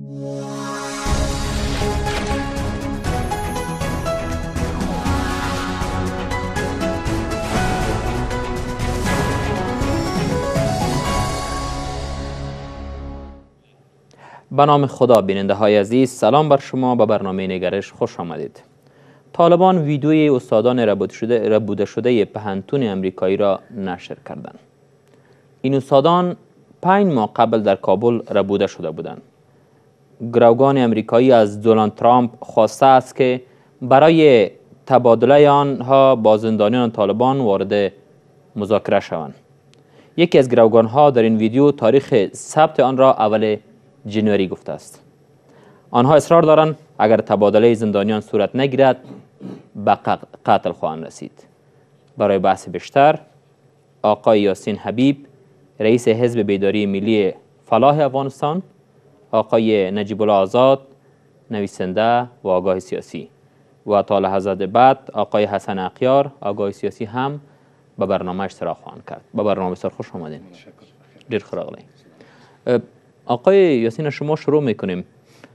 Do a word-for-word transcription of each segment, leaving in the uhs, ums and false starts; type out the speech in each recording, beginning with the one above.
به نام خدا. بیننده های عزیز، سلام بر شما. به برنامه نگرش خوش آمدید. طالبان ویدیوی استادان ربوده شده ربوده شده پهنتون امریکایی را نشر کردند. این استادان پنج ماه قبل در کابل ربوده شده بودند. گروگان امریکایی از دونالد ترامپ خواسته است که برای تبادله آنها با زندانیان طالبان وارد مذاکره شوند. یکی از گروگان ها در این ویدیو تاریخ ثبت آن را اول جنوری گفته است. آنها اصرار دارند اگر تبادله زندانیان صورت نگیرد به قتل خواهند رسید. برای بحث بیشتر آقای یاسین حبیب، رئیس حزب بیداری ملی فلاح افغانستان، آقای نجیب الله آزاد، نویسنده و آگاه سیاسی، و تا لحظات بعد آقای حسن اقیار، آگاه سیاسی، هم به برنامه اشتراک خواهند کرد. به برنامه بسیار خوش آمدین. دیر خراغلی. آقای یاسین، شما شروع میکنیم.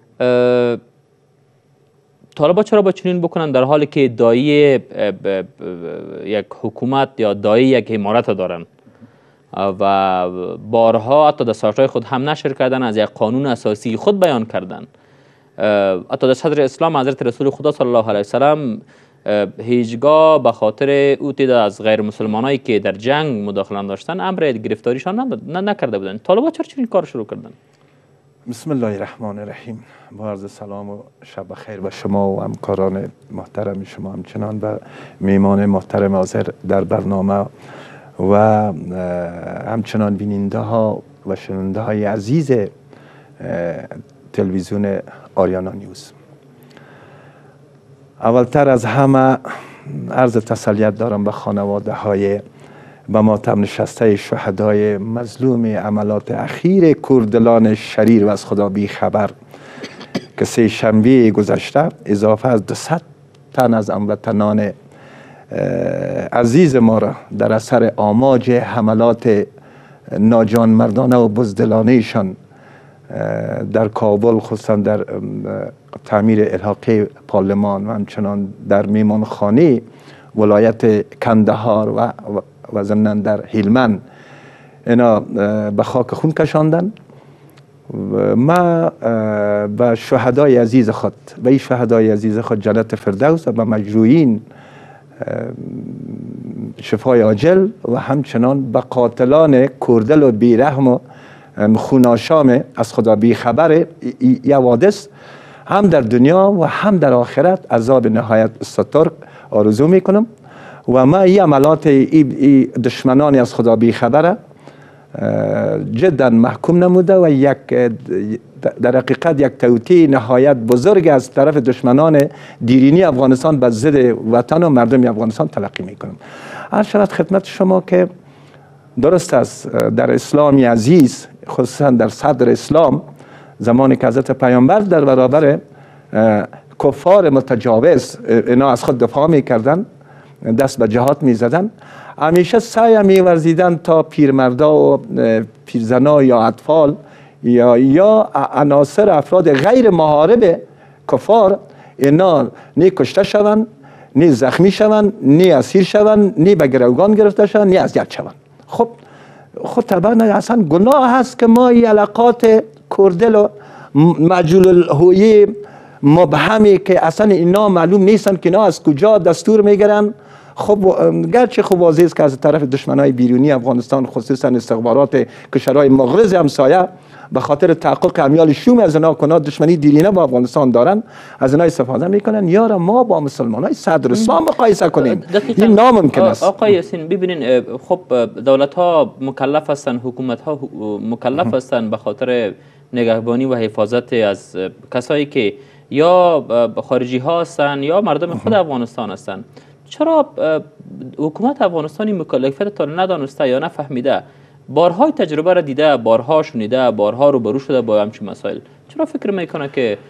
طالبان چرا با چنین بکنن در حالی که دایی یک حکومت یا دایی یک امارت دارن و بارها حتی در سایت‌های خود هم نشر کردن، از یک قانون اساسی خود بیان کردن، حتی در صدر اسلام حضرت رسول خدا صلی الله علیه وسلم هیچگاه به خاطر او تعداد از غیر مسلمانایی که در جنگ مداخله داشتن امر گرفتاریشان نکرده بودن. طالبان چرا چنین کار شروع کردن؟ بسم الله الرحمن الرحیم. با عرض سلام و شب بخیر به شما و همکاران محترم شما، همچنان به میمان محترم حاضر در برنامه و همچنان بیننده ها و شنونده های عزیز تلویزیون آریانا نیوز. اولتر از همه عرض تسلیت دارم به خانواده های به ماتم نشسته شهدای مظلوم عملات اخیر کردلان شریر و از خدا بی خبر که سه شنبه گذشته اضافه از دوصد تن از هموطنان عزیز ما را در اثر آماج حملات ناجانمردانه و بزدلانهشان در کابل، خصوصا در تعمیر الحاقه پارلمان و همچنان در میمانخانه ولایت کندهار و و ضمناً در هلمند اینا به خاک خون کشاندن. ما به شهدای عزیز خود و این شهدای عزیز خود جنت فردوس و به مجروحین شفای عاجل و همچنان به قاتلان کردل و بیرحم و خوناشام از خدا بی خبر ی حوادث هم در دنیا و هم در آخرت عذاب نهایت سترگ آرزو میکنم. و ما این عملات ای دشمنانی از خدا بی خبره جدا محکوم نموده و یک در حقیقت یک توطئه نهایت بزرگ از طرف دشمنان دیرینی افغانستان به ضد وطن و مردم افغانستان تلقی میکنم. هر شرط خدمت شما که درست است در اسلامی عزیز، خصوصا در صدر اسلام، زمانی که حضرت پیامبر در برابر کفار متجاوز اینا از خود دفاع میکردن، دست به جهاد می زدن، همیشه سعی می ورزیدن تا پیرمردا و پیرزنا یا اطفال یا یا عناصر افراد غیر محارب کفار اینا نی کشته شوند، نی زخمی شوند، نی اسیر شوند، نی به گروگان گرفته شوند، نی اذیت شوند. خب خب طبعا اصلا گناه هست که ما این علاقات کردل و مجهول الهویه مبهمی که اصلا اینا معلوم نیستن که اینا از کجا دستور میگیرن. خب گرچه خب واضح است که از طرف دشمنای بیرونی افغانستان، خصوصا استخبارات کشورهای مغرض همسایه، به خاطر تحقق امیال شوم از اینا کنات دشمنی دیرینه با افغانستان دارن، از اینا استفاده میکنن. یارا ما با مسلمانای صدر اسلام مقایسه کنیم، این ناممکن است. آقای یاسین، ببینین خب دولت ها مکلف هستن، حکومت ها مکلف هستن به خاطر نگهبانی و حفاظت از کسایی که یا خارجی ها هستن یا مردم خود افغانستان هستن. چرا حکومت افغانستانی مکلفیت تا ندانسته یا نفهمیده؟ بارهای تجربه را دیده، بارها شنیده، بارها روبرو شده با همچین مسائل. چرا فکر میکنه که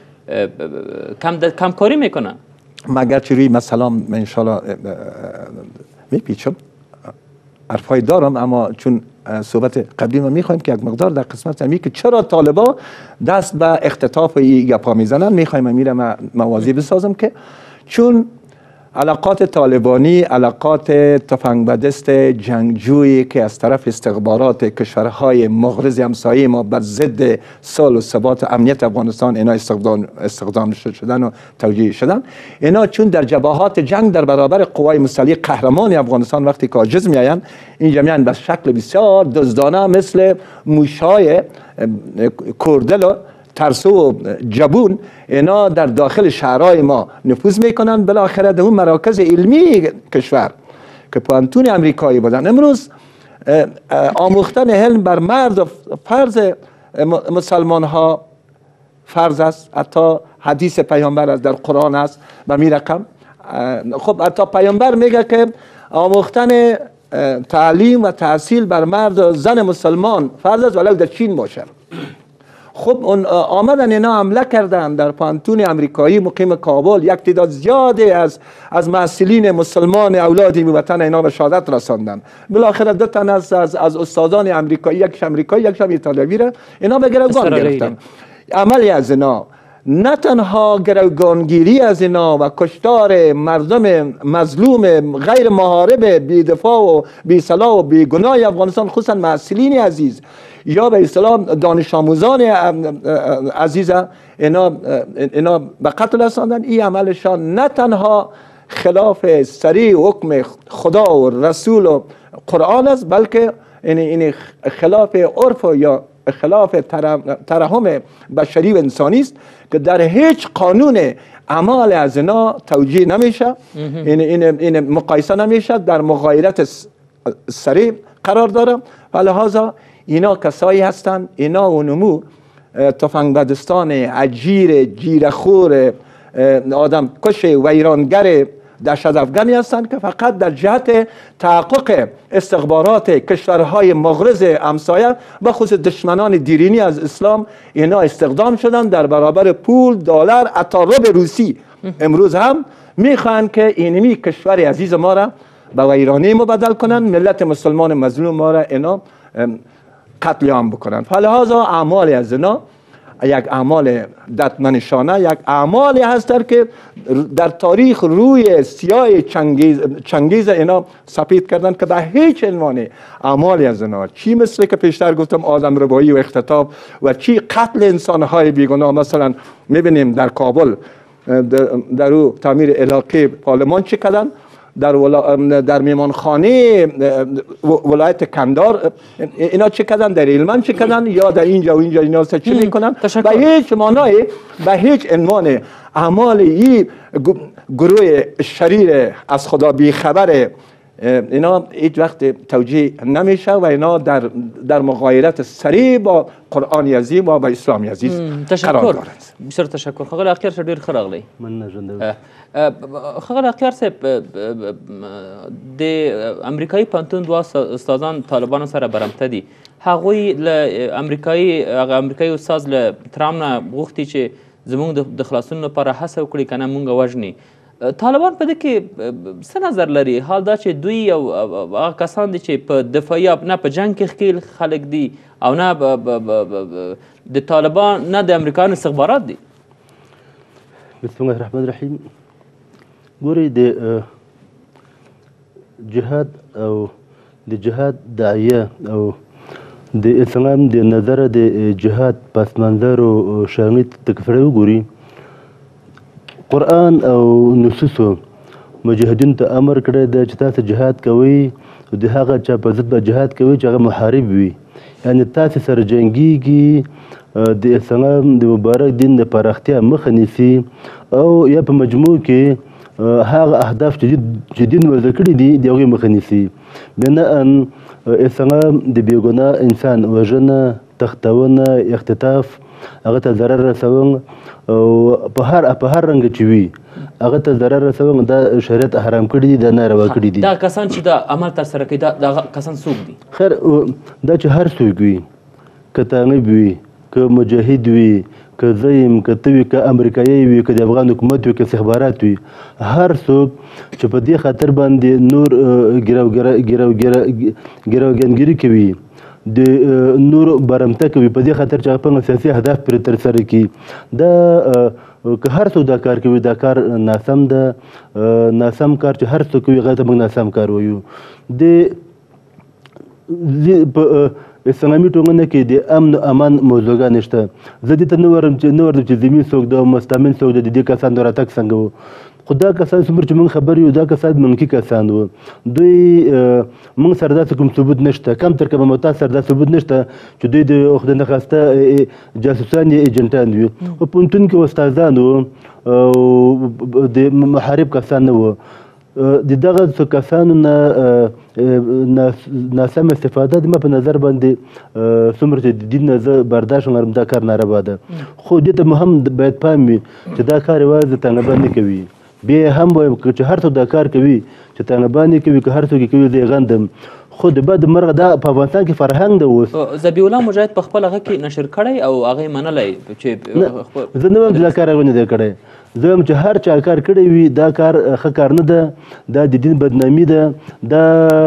کم کم کاری میکنه؟ مگر چه روی مثلا من انشالله میپیچم حرفای دارم، اما چون صحبت قبلی ما میخوایم که یک مقدار در قسمت همی که چرا طالبا دست به اختطاف این گپا میزنن، میخوایم امیره موازی بسازم که چون علاقات طالبانی علاقات تفنگ به دست جنگجویی که از طرف استخبارات کشورهای مغرض همسایه ما بر ضد صلح و ثبات امنیت افغانستان اینا استخدام استخدام شدن و توجیه شدن، اینا چون در جبهات جنگ در برابر قوای مسلح قهرمان افغانستان وقتی که عاجز میآیند، این جمعیان به شکل بسیار دزدانه مثل موشهای کردل و ترسو و جبون اینا در داخل شهرهای ما نفوذ میکنن، بالاخره در اون مراکز علمی کشور که پانتون امریکایی بودن. امروز آموختن علم بر مرد و فرض مسلمان ها فرض است، حتی حدیث پیامبر است، در قرآن است به می رقم. خب حتی پیامبر میگه که آموختن تعلیم و تحصیل بر مرد و زن مسلمان فرض است ولو در چین باشه. خب اون آمدن اینا حمله کردن در پانتون امریکایی مقیم کابل، یک تعداد زیادی از از محصلین مسلمان اولادی وطن اینا به شهادت رساندن. بالاخره دو تن از از, از استادان امریکایی، یکش امریکایی یکش ایتالیایی را اینا به گروگان گرفتن. عملی از اینا نه تنها گروگانگیری از اینا و کشتار مردم مظلوم غیر محارب بی دفاع و بی سلاح و بی گناه افغانستان، خصوصا محصلین عزیز یا به اصطلاح دانش آموزان عزیز اینا اینا به قتل رساندن، این عملشان نه تنها خلاف صریح حکم خدا و رسول و قرآن است، بلکه این این خلاف عرف یا خلاف ترحم بشری و انسانی است که در هیچ قانون اعمال از اینا توجیه نمیشه، این این این مقایسه نمیشه، در مغایرت صریح قرار داره. لہذا اینا کسایی هستند، اینا اونمو تفنگ بدستان اجیر جیرخور آدم کش ویرانگر دهشت افغانی هستند که فقط در جهت تحقق استخبارات کشورهای مغرض همسایه و خصوص دشمنان دیرینی از اسلام اینا استخدام شدن در برابر پول دلار عطارب روسی. امروز هم میخوان که اینمی کشور عزیز ما را به ویرانی مبدل کنن، ملت مسلمان مظلوم ما را اینا قتل عام بکنن. فلهذا اعمال از اینا یک اعمال ددمنشانه، یک اعمالی هست که در تاریخ روی سیاه چنگیز, چنگیز اینا سپید کردن که به هیچ عنوان اعمالی از اینا، چی مثل که پیشتر گفتم آدم ربایی و اختطاف و چی قتل انسانهای بیگناه، مثلا میبینیم در کابل در او تعمیر علاقه پارلمان چی کردن، در ولا... در میمانخانه ولایت کندار اینا چه کردن، در هلمند چه کردن، یا در اینجا و اینجا اینا چه میکنن. به هیچ معنای به هیچ عنوان اعمال این گروه شریر از خدا بیخبر اینا هیچ وقت توجیه نمیشه و اینا در در مغایرت صریح با قرآن عظیم و با اسلام عزیز قرار دارند. بسیار تشکر. خغل اختیار صاحب ډیر ښه راغلی. من نژنده خغل اختیار صاحب د امریکایي پوهنتون دوه استادان طالبانو سره برمته دي، هغوی له امریکایي هغه امریکایي استاد له ترامپ نه غوښتي چې زموږ د خلاصون لپاره هڅه وکړي که نه مونږ وژني. طالبان په دې کې څه نظر لري؟ حال دا چې دوی او هغه کسان دي چې په دفاعي نه په جنګ کې ښکېل خلک دي او نه د طالبان نه د امریکایانو استخبارات دي. بسم الله الرحمن الرحیم. ګورئ د جهاد او د جهاد داعیه او د اسلام د نظره د جهاد پس منظر او شامل تکفیري وګوري، قرآن او نصوصو مجاهدینو ته امر کړی دی چې تاسو جهاد کوئ او د هغه چا په ضد به جهاد کوئ چې هغه محارب وي، یعنې تاسې سره جنګیږي، د اسلام د مبارک دین د پراختیا مخه نیسي او یا په مجموع کې هغه اهداف چې دین وضع کړي دي د هغوی مخه نیسي. بناء اسلام د بېګناه انسان وژنه، تختونه، اختطاف، هغه ته ضرر رسول او په هر په هر رنګ چې وي هغه ته ضرر رسول دا شریعت حرام کړي دي، دا ناروا کړي دي. دا کسان چې دا عمل ترسره کوي دا کسان څوک دي؟ خیر دا چې هر څوک وي، که طالب وي، که مجاهد وي، که زیم، که ته وي، که امریکایي وي، که د افغان حکومت وي، که استخبارات وي، هر څوک چې په دې خاطر باندې نور ګروګانګیري کوي د نور برمته کوي په دې خاطر چې هغه خپل سیاسي اهداف پرې ترسره کړي. دا که هر څوک دا کار کوي دا کار ناسم ده. ناسم کار چې هر څوک کوي هغه ته موږ ناسم کار وایو. د په اسلامي ټولنه کې د امن او امان موضوعګانې شته. زه دې ته نه ورم چې نه ورم چې ذمي څوک ده او مستامن څوک ده، د دې کسانو راتګ څنګه و. خو دا کسان څومره چې موږ خبر یو دا کسان منکي کسان وو. دوی موږ سره داسې کوم ثبوت نشته، کم تر کمه متاسو سره دا ثبوت نشته چې دوی د خدای نخواسته جاسوسان یا ایجنټان وي. په پوهنتون کې استادان وو او د محارب کسان نه وو. د دغه کسانو نه ناسم استفاده زما په نظر باندې څومره چې د دین نه زه برداشت لرم دا کار ناروا ده. خو دې ته هم باید پام وي چې دا کار یوازې طالبان نه کوي. بیا هم وایم چې هر څوک دا کار کوي چې طالبان یې کوي که هر څوک یې کوي زه یې غندم. خو د بد مرغه دا په افغانستان کې فرهنګ ده اوس. ذبیح الله مجاهد په خپل هغه کې نشر کړی او هغه یې منلی چې زه نه وایم چې دا کار هغه نه دی کړی. زه وایم چې هر چا کار کړی وي دا کار ښه کار نه ده، دا د دین بدنامي ده، دا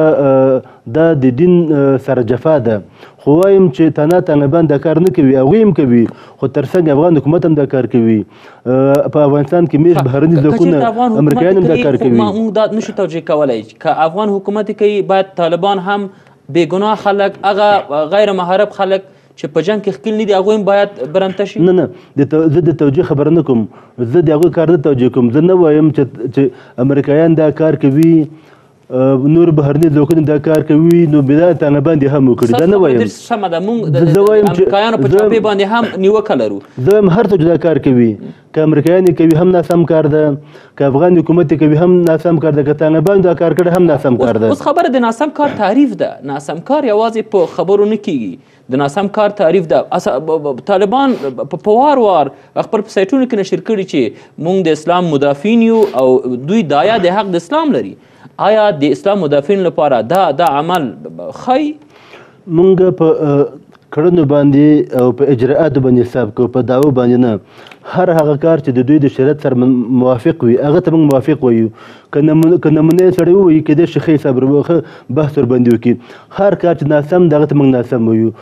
دا د دین سره جفا ده. خو وایم چې تنه طالبان دا کار نه کوي، هغوی هم کوي، خو تر څنګ افغان حکومت هم دا کار کوي. په افغانستان کې میش بهرني ځواکونه امریکایان هم دا کار کوي. موږ دا نشو توجیه کولی که افغان حکومت کوي باید طالبان هم بېګناه خلک، هغه غیر محارب خلک چې په جنګ کې ښکیل نه دي هغوی هم باید برمته شي. نه نه زه د توجیه خبره نه کوم، زه د هغوی کار نه توجیه کوم. زه نه وایم چې امریکایان دا کار کوي، نور بهرني ځواکونه دا کار کوي، نو بیا طالبان دې هم وکړي. دا نه وایم. سمه ده، موږ د امریکایانو په چاپې باندې هم نیوکه لرو. زه وایم هر څوک دا کار کوي، که امریکایان یې کوي هم ناسم کار ده، که افغان حکومت یې کوي هم ناسم کار ده، که طالبان دا کار کړی هم ناسم کار ده. اوس خبره د ناسم کار تعریف ده. ناسم کار یوازې په خبرو نه کیږي، د ناسم کار تعریف ده. طالبان په وار وار خپل په سایټونو کې نشر کړي چې موږ د اسلام مدافعین یو او دوی دایا د حق د اسلام لري. آیا د اسلام مدافعین لپاره دا دا عمل ښایي؟ موږ په کړنو باندې او په اجراءاتو باندې حساب کوو، په دعوو باندې نه. هر هغه کار چې د دوی د شریعت سره موافق وي هغه ته موږ موافق وایو. که نمونه یې سړی ووایي کیدای شي ښه حساب ښه بحث ورباندې وکړي. هر کار چې ناسم د هغه ته موږ ناسم وایو.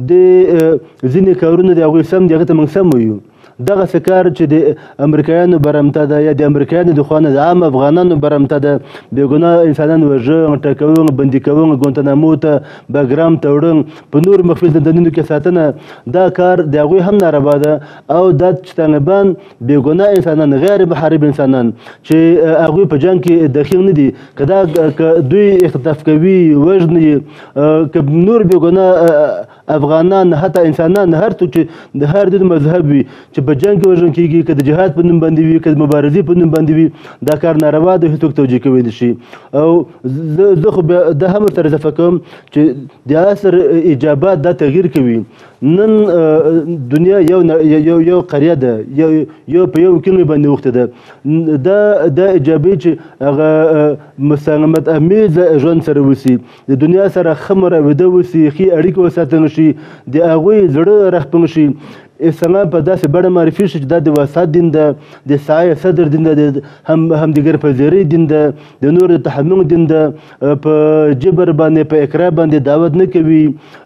د ځینې کارونه د هغوی سم دي هغه ته موږ سم وایو. دغسې کار چې د امریکایانو برمته ده یا د امریکایانو د خوا نه د عام افغانانو برمته ده، بېګناه انسانان وژل، ټکول، بندي کول، ګوانتانامو ته بګرام ته وړل، په نور مخفي زندانونو کې ساتنه، دا کار د هغوی هم ناروا ده. او دا چې طالبان بېګناه انسانان، غیر محارب انسانان چې هغوی په جنګ کې دخیل نه دي، که دا که دوی اختطاف کوي، وژني، که نور بېګناه افغانان حتی انسانان هر څوک چې د هر دین مذهب وي چې په جنګ کې وژل کېږي، که د جهاد په نوم باندې وي، که د مبارزې په نوم باندې وي، دا کار ناروا ده، هېڅوک توجیه کولی نه شي. او زه خو بیا دا هم ورته اضافه کوم چې د عصر ایجابات دا تغییر کوي. نن دنیا یو یو یو قریه ده، یو یو په یو کلي باندې اوښته ده. دا دا ایجابي چې هغه مسالمت امیز ژوند سره وسي، د دنیا سره ښه مراوده وسي، ښې اړیکې وساتل شي، د هغوی زړه راښکون شي. اسلام په داسې بڼه معرفي شي چې دا د وسط دین ده، د سعی صدر دین ده، هم همدیګر پذیرۍ دین ده، د نور د تحمل دین ده. په جبر باندې په اقرار باندې دعوت نه کوي،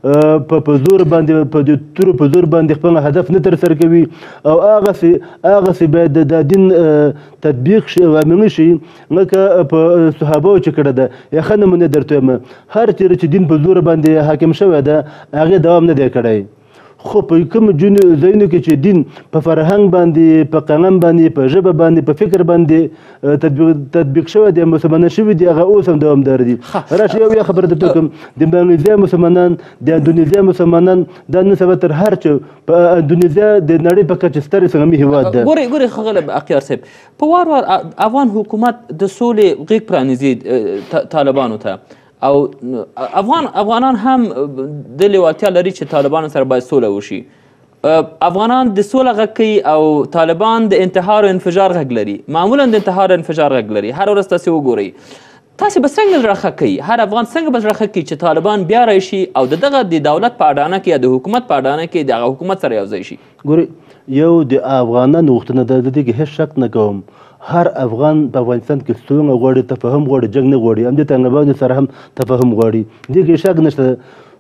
په زور باندې په د تورو په زور باندې خپل هدف نه ترسره کوي. او هغسې هغسې باید د دین تطبیق شي او عملي شي لکه په صحابو چې کړې ده. یا ښه نمونه درته وایم، هر چېرې چې دین په زور باندې حاکم شوی ده هغې دوام نه دی کړی. خو په کوم ځایونو کې چې دین په فرهنګ باندې، په قلم باندې، په ژبه باندې، په فکر باندې تطبیق شوی دی، مسلمانان شوي دي، هغه اوس هم دوامدار دي. راشي یو خبره درته کوم، د ماليزیا مسلمانان، د اندونیزیا مسلمانان، دا نن سبا تر هر څه په اندونیزیا د نړۍ په کچه ستر اسلامي هېواد ده. ګورئ ګورئ ښاغلی اختیار صاحب، په وار وار افغان حکومت د سولې غېږ پرانیزي طالبانو ته، او افغان افغانان هم د لیوالتیا لري چې طالبانو سره باید سوله وشي. افغانان د سوله غږ کوي او طالبان د انتحار او انفجار غږ لري. معمولا د انتحار او انفجار غږ لري. هر ورځ تاسې وګورئ، تاسې به څنګه زړه ښه کوي؟ هر افغان څنګه به زړه ښه کوي چې طالبان بیا راشي او د دغه د دولت په اډانه کې یا د حکومت په اډانه کې د هغه حکومت سره یوځای شي؟ ګورئ، یو د افغانانو غوښتنه ده، د دې کې هېڅ شک نه کوم. هر افغان په افغانستان کې سوله غواړي، تفاهم غواړي، جنګ نه غواړي. همدې طالبانو سره هم تفاهم غواړي، دې کې شک نشته.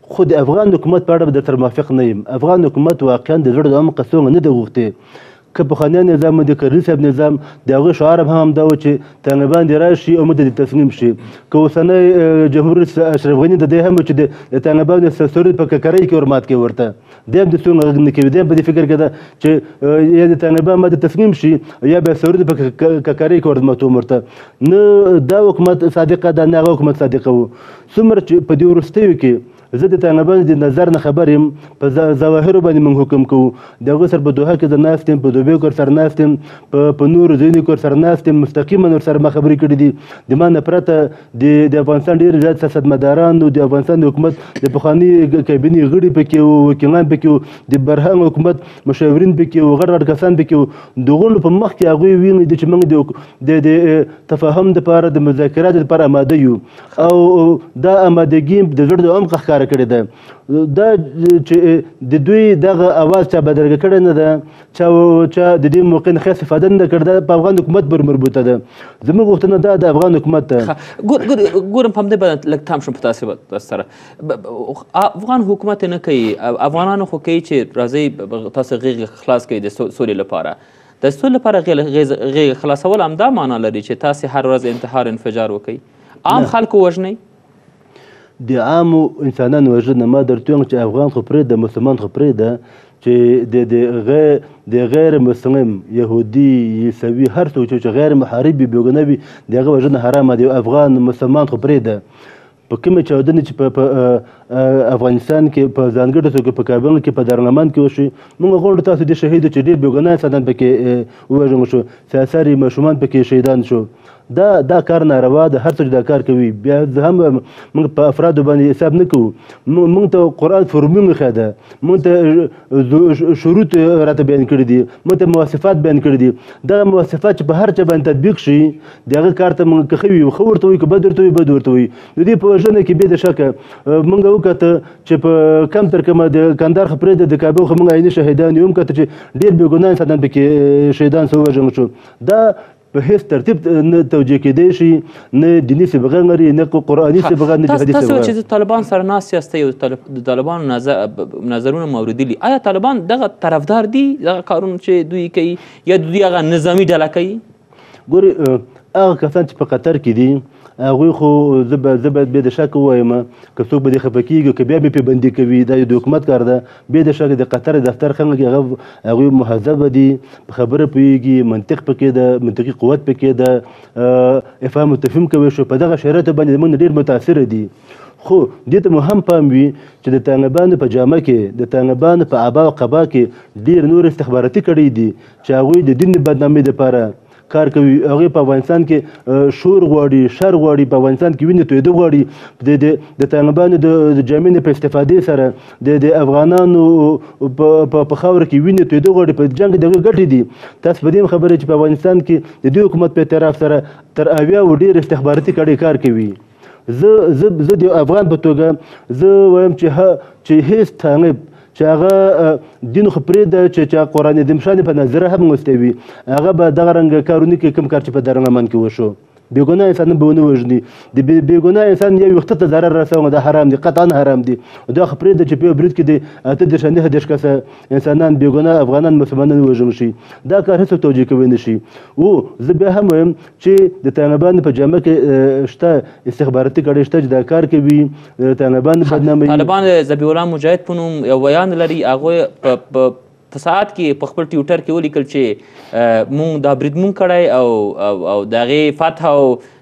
خو د افغان حکومت په اړه به درسره موافق نه یم. افغان حکومت واقعا د زړه د عمقه څومره نه دی غوښتی. که پخوانی نظام د کرزي صاحب نظام د هغوی شعار هم همدا و چې طالبان دې راشي او موږ ته دې تسلیم شي. که اوسنی جمهور اشرف غني د دې هم چې د طالبانو سرود په ککرۍ کې ورمات کوي ورته دی هم د څومره غږ نه کوي. دی هم په دې فکر کې ده چې یا د طالبان ما ته تسلیم شي یا به سرود په ککرۍ کې ورماتوم ورته. نه دا حکومت صادقه ده نه هغه حکومت صادقه و. څومره چې په دې وروستیو کې زه د طالبانو د نظر نه خبر یم، په ظواهرو باندې موږ حکم کوو. د هغوی سره په دوحه کې زه ناست یم، په دوبۍ کې ورسره ناست یم، په نورو ځایونو کې ورسره ناست یم، مستقیما ورسره ما خبرې کړي دي. د ما نه پرته د افغانستان ډېر زیات سیاستمداران او د افغانستان د حکومت د پخواني کابینې غړي پکې وو، وکیلان پکې وو، د برهان حکومت مشاورین پکې وو، غټ غټ کسان پکې وو. د هغوی په مخ کې هغوی ویني دي چې موږ د تفاهم دپاره د مذاکراتو دپاره آماده یو او دا آمادګي د زړه د عمق ښکاره کړې ده. دا چې د دوی دغه اواز چا بدرګه کړې نه ده، چا چا د دې موقع نه ښه استفاده نه ده کړې، دا په افغان حکومت پورې مربوطه ده. زموږ غوښتنه دا د افغان حکومت ته ګورم په همدې باندې لږ تام شم په تاسې سره. افغان حکومت نه کوي، افغانانو خو کوي چې راځئ تاسو غېږ خلاص کوئ د سولې لپاره. د سولې لپاره غېږ خلاصول همدا معنا لري چې تاسې هر ورځ انتحار انفجار وکئ، عام خلکو وژنئ؟ د عامو انسانانو وژنه ما درته وایم چې افغان خو پرېږده، مسلمان خو پرېږده، چې د غیر مسلم یهودي عیسوي هر څوک چې غیر محارب وي بېګناه وي د هغه وژنه حرامه دی. افغان مسلمان خو پرېږده. په کومې چاودنې چې په افغانستان کې په ځانګړې توګه په کابل کې په دارالمان کې وشوې، موږ غواړو تاسو دې شهید چې ډېر بېګناه انسانان پکې ووژل شو، سیاساري ماشومان پکې شهیدان شو. دا دا کار ناروا ده. هر څوک دا کار کوي. بیا هم موږ په افرادو باندې حساب نه کوو. موږ ته قرآن فورمول ښه ده، موږ ته شروط راته بیان کړي دي، موږ ته مواصفات بیان کړي دي. دغه مواصفات چې په هر چا باندې تطبیق شي د هغه کار ته موږ که ښه وي ښه ورته وایو، که بد ورته وایو بد ورته وایو. د دې په وژنه کې بې د شکه موږ وکته چې په کم تر کمه د کندهار خو پرېږده، د کابل خو موږ عیني شهیدان یو، هم کته چې ډېر بېګناه انسانان پکې شهیدان شو ووژل شو. دا په هیڅ ترتیب نه توجیه کېدی شي، نه دیني صبغه لري، نه قرآني صبغه، نه جهادي صبغه. تاسو چې طالبان سره ناست یاستئ او د طالبانو نظرونه مو اورېدلي، آیا طالبان دغه طرفدار دي دغه کارونه چې دوی کوي یا دوی هغه نظامي ډله کوي؟ ګورې هغه کسان چې په قطر کې دي هغوی خو زه باید بې د شک ووایم که څوک به دې خفه کېږي که بیا به پرې بندي کوي، دا یو د حکومت کار ده. بې د شک د قطر دفتر خلک هغه هغوی مهذبه دي، په خبره پوهېږي، منطق پکې ده، منطقي قوت پکې ده، افهام و تفهیم کوي شو. په دغه شرایطو باندې موږ ډېر متاثره دي. خو دې ته مو هم پام وي چې د طالبانو په جامه کې، د طالبانو په عبا او قبا کې ډېر نور استخباراتي کړۍ دي چې هغوی د دین بدنامۍ دپاره کار کوي. هغوی په افغانستان کې شور غواړي، شر غواړي، په افغانستان کې وینې تویېده غواړي. د طالبانو د جامې نه په استفادې سره د افغانانو په خاوره کې وینې تویېده غواړي. په جنګ کې د هغوی ګټې دي. تاسو په دې هم خبره چې په افغانستان کې د دوی حکومت په اعتراف سره تر اویاوو ډېر استخباراتي کړۍ کار کوي. زه زه زه د افغان په توګه زه وایم چې هېڅ طالب چې هغه دین خو پرېږده چې چا قرآن دمشانې په نظره هم لوستی وي، هغه به دغه رنګه کارونه کوي کوم کار چې په دارالمان کې وشو. بېګناه انسان به ونه وژني. د بېګناه انسان یو ویښته ته ضرر رسوه دا حرام دي، قطعا حرام دي. دا خو پرېږده چې په یو برید کې د اته دېرش نهه دېرش کسه انسانان بېګناه افغانان مسلمانان ووژل شي. دا کار هېڅوک توجیه کوی نه شي. او زه بیا هم وایم چې د طالبانو په جامه کې شته استخباراتي کړۍ شته چې دا کار کوي، طالبان بدناموي. طالبان ذبیح الله مجاهد په نوم یو بیان لري، هغوی په په ساعت کې په خپل ټویټر کې ولیکل چې مونږ دا برید مونږ کړی او او د هغې فتح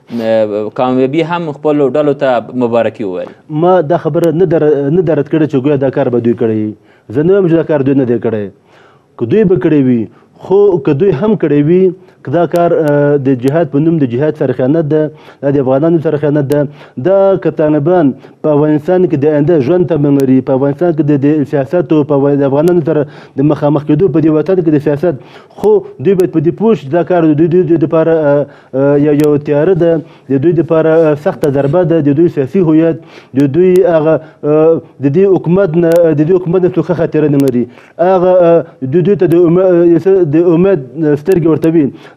او کامیابي هم خپلو ډلو ته مبارکي وویل. ما دا خبره نه درد کړې چې ګویا دا کار به دوی کړی. زه نه وایم چې دا کار دوی نه دی کړی. که دوی به کړی وي، خو که دوی هم کړی وي، که دا کار د جهاد په نوم د جهاد سره خیانت ده، دا د افغانانو سره خیانت ده. دا که طالبان په افغانستان کې د آینده ژوند تمه لري، په افغانستان کې د سیاستو په د افغانانو سره د مخامخ کېدو په دې وطن کې د سیاست، خو دوی باید په دې پوه شي دا کار د دوی دپاره یو تیاره ده، د دوی دپاره سخته ضربه ده، د دوی سیاسي هویت، د دوی هغه د دې حکومت نه د دې حکومت نه څوک ښه خاطره نه لري. هغه دوی ته د امید سترګې ورته وي.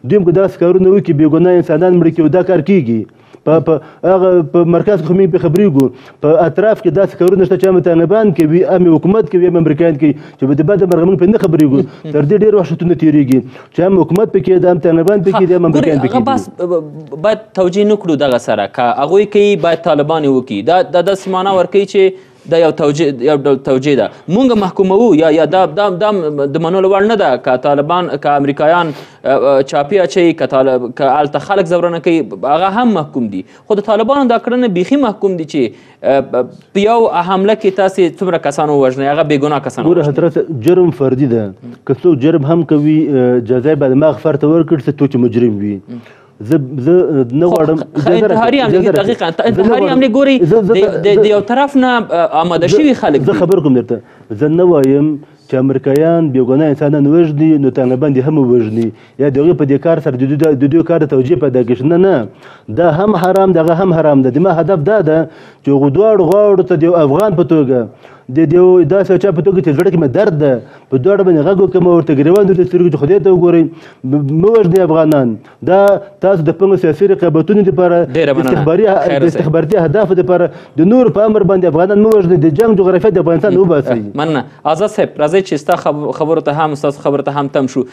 دوی هم که داسې کارونه وکړي بې ګناه انسانان مړه کړي دا کار کېږي په هغه په مرکز کې خو موږ پرې خبرېږو په اطراف کې داسې کارونه شته چې هم طالبان کوي هم حکومت کوي هم امریکایان کوي چې په د بده مرغه موږ پرې نه خبرېږو تر دې ډېر وحشتونه تېرېږي چې هم حکومت پکې ده هم طالبان پکې دي هم امریکایان پکې دي. بس باید توجیه نه کړو دغه سره که هغوی کوي باید طالبان یې وکړي دا دا داسې معنا ورکوي چې دا یو توجیه یو ډول توجیه ده مونږ محکوموو یا یا دا دا دا د منلو وړ نه ده که طالبان که امریکایان چاپی اچوي که طالب که هلته خلک زورونه کوي هغه هم محکوم دي خو د طالبانو دا کړنه بیخي محکوم دي چې په یو حمله کې تاسې څومره کسان ووژنئ هغه بې ګناه کسان ګوره حضرت جرم فردي ده که څوک جرم هم کوي جزا یې باید مغفر ته ورکړي چې څوک مجرم وي. زه زه نه غواړم انتحاري حملې دقیقاً انتحاري حملې ګورئ د یو طرف نه آماده شوي خلک زه خبر کوم درته زه نه وایم چې امریکایان بې ګناه انسانان وژني نو طالبان دې هم ووژني یا د هغوی په دې کار سره د دوی کار ته توجیه پیدا کړي. نه نه دا هم حرام دغه هم حرام ده. د ما هدف دا ده چې هغو دواړو غواړو ته د یو افغان په توګه د یو داسې چا په توګه چې زړه کې مې درد ده په دواړو باندې غږ وکړم ورته ګریوان درته سترګو چې خدای ته وګورئ مه وژنئ افغانان. دا تاسو د پنځو سیاسي رقابتونو دپاره استخباري د استخباراتي اهدافو دپاره د نورو په امر باندې افغانان مه وژنئ د جنګ جغرافیه د افغانستان وباسئ. مننه آزاد صاحب راځئ چې ستا خبرو ته هم ستاسو خبرو ته هم تم شو.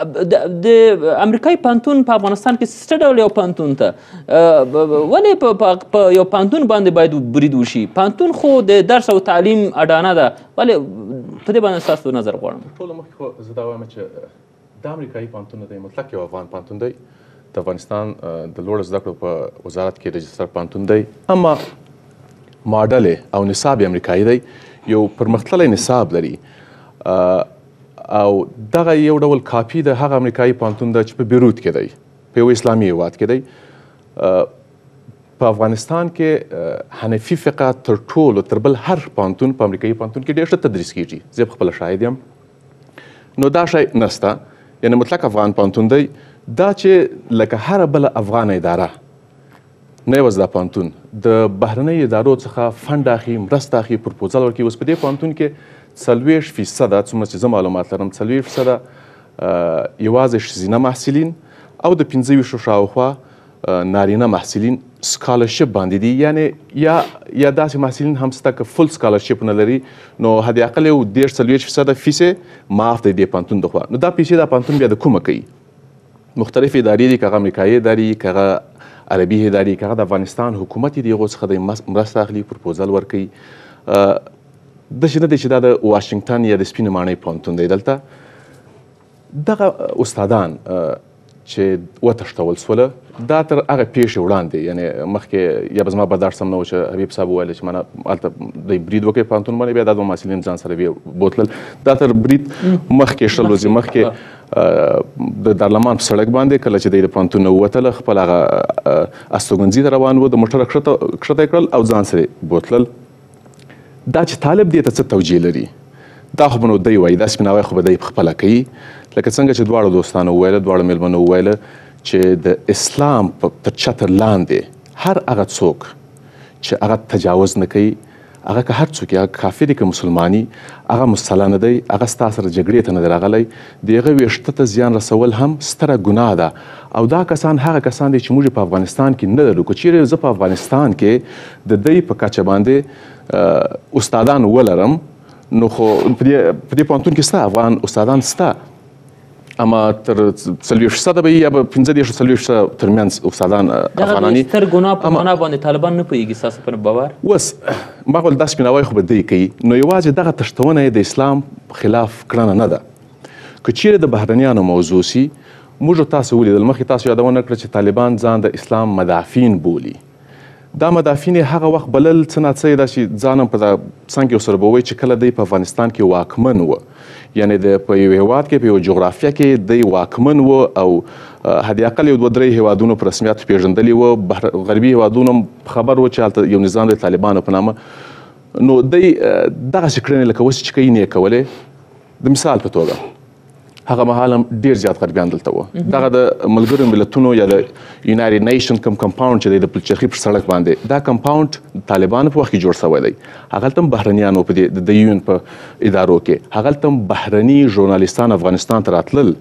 د امریکایي پوهنتون په افغانستان کې څه ډول یو پوهنتون ته ولې په یو پوهنتون باندې باید برید وشي؟ پوهنتون خو د درس او تعلیم اډانه ده ولې په دې باندې ستاسو نظر غواړم. ټولو مخکې خو زه دا وایم چې دا امریکایي پوهنتون دی مطلق یو افغان پوهنتون دی د افغانستان د لوړو زده کړو په وزارت کې رجستر پوهنتون دی اما ماډل او نصاب یې امریکایي دی یو پرمختللی نصاب لري او دغه یو ډول کاپي د هغه امریکایي پوهنتون ده چې په بیروت کې دی په یو اسلامي هیواد کې دی. په افغانستان کې حنفي فقه تر ټولو تر بل هر پوهنتون په امریکایي پوهنتون کې ډېر ښه تدریس کیږي. زه پخپله شاهد یم. نو دا شی نسته یعنې مطلق افغان پوهنتون دی دا چې لکه هره بله افغانه اداره نه یوازې دا پوهنتون د بهرنیو ادارو څخه فنډ اخلي مرسته اخلي پروپوزل ورکوي. اوس په دې پوهنتون کې څلوېښت فیصده څومره چې زه معلومات لرم څلوېښت فیصده یوازې ښځینه محصلین او د پنځه ویشتو شاوخوا نارینه محصلین سکالرشپ باندې دي یعنې یا یا داسې محصلین هم شته که فل سکالرشپ نه لري نو حد اقل یو دېرش څلوېښت فیصده فیس یې معاف دی دې پوهنتون دخوا. نو دا پیسې دا پوهنتون بیا د کومه کوي؟ مختلف ادارې دي که هغه امریکایي ادارې که هغه عربي ادارې که هغه د افغانستان حکومت یې د هغو څخه د مرسته اخلي پروپوزل ورکوي. داسې نه دی چې دا د واشنګټن یا د سپینې ماڼۍ پوهنتون دی. دلته دغه استادان چې وتښتول سوله دا تر هغه پیښې وړاندې یعنې مخکې یا به زما برداشت سم نه و چې حبیب صاحب وویل چې مانه هلته دوی برید وکړي پوهنتون باندې بیا دا دوه محصلین ځان سره بوتلل دا تر برید مخکې شل ورځې مخکې د دارالمان په سړک باندې کله چې دوی د پوهنتون نه ووتله خپل هغه استوګنځي ته روان و د موټره کښته کړل او ځان سره بوتلل. دا چې طالب دې ته څه توجیه لري دا خو به نو دی وایي دا سپیناوی خو به دی پخپله کوي لکه څنګه چې دواړو دوستانو وویله دواړو میلمنو وویله چې د اسلام تر چتر لاندې هر هغه څوک چې هغه تجاوز نه کوي هغه که هر څوک هغه کافر دی که مسلماني هغه مصله نه دی هغه ستا سره جګړې ته نه دی راغلی د هغه ویښته ته زیان رسول هم ستره ګناه ده او دا کسان هغه کسان دي چې موږ په افغانستان کې نه لرو. که چیرې زه په افغانستان کې د دوی په کچه باندې استادان ولرم نو خو په دې پوهنتون کې سته افغان استادان سته اما تر څلوېښت فیصده به یا به پنځه دېرش څلوېښت ترمنځ استادان افغاناني دغه ستر ګناه په ګناه باندې طالبان نه پوهېږي ستاسو په باور؟ اوس ما ویل دا سپیناوی خو به دی کوي نو یوازې دغه تښتونه یې د اسلام خلاف کړنه نه ده. که چیرې د بهرنیانو موضوع سي موږ تاسو ولیدل مخکې تاسو یادونه کړه چې طالبان ځان د اسلام مدافعین بولي. دا مدافعین هغه وخت بلل څه ناڅه دا چې ځانم په څنګ کې ورسره به ووایي چې کله دی په افغانستان کې واکمن و یعنې د په یو هیواد کې په یو جغرافیه کې دی واکمن و او حد اقل یو دوه درې هیوادونو په رسمیت پېژندلي و غربي هیوادونو خبر و چې هلته یو نظام د طالبانو په نامه نو دی دغسې کړنې لکه اوس چې کوي نه یې کولې. د مثال په توګه هغه مهال هم ډېر زیات غربیان دلته وو دغه د ملګرو ملتونو یا د یونایټډ نیشن کوم کمپاونډ چې دی د پلچرخي پر سړک باندې دا کمپاونډ طالبانو په وخت کې جوړ شوی دی. هغلته هم بهرنیانو په د یون په ادارو کې هغلته هم بهرني ژورنالیستان افغانستان ته راتلل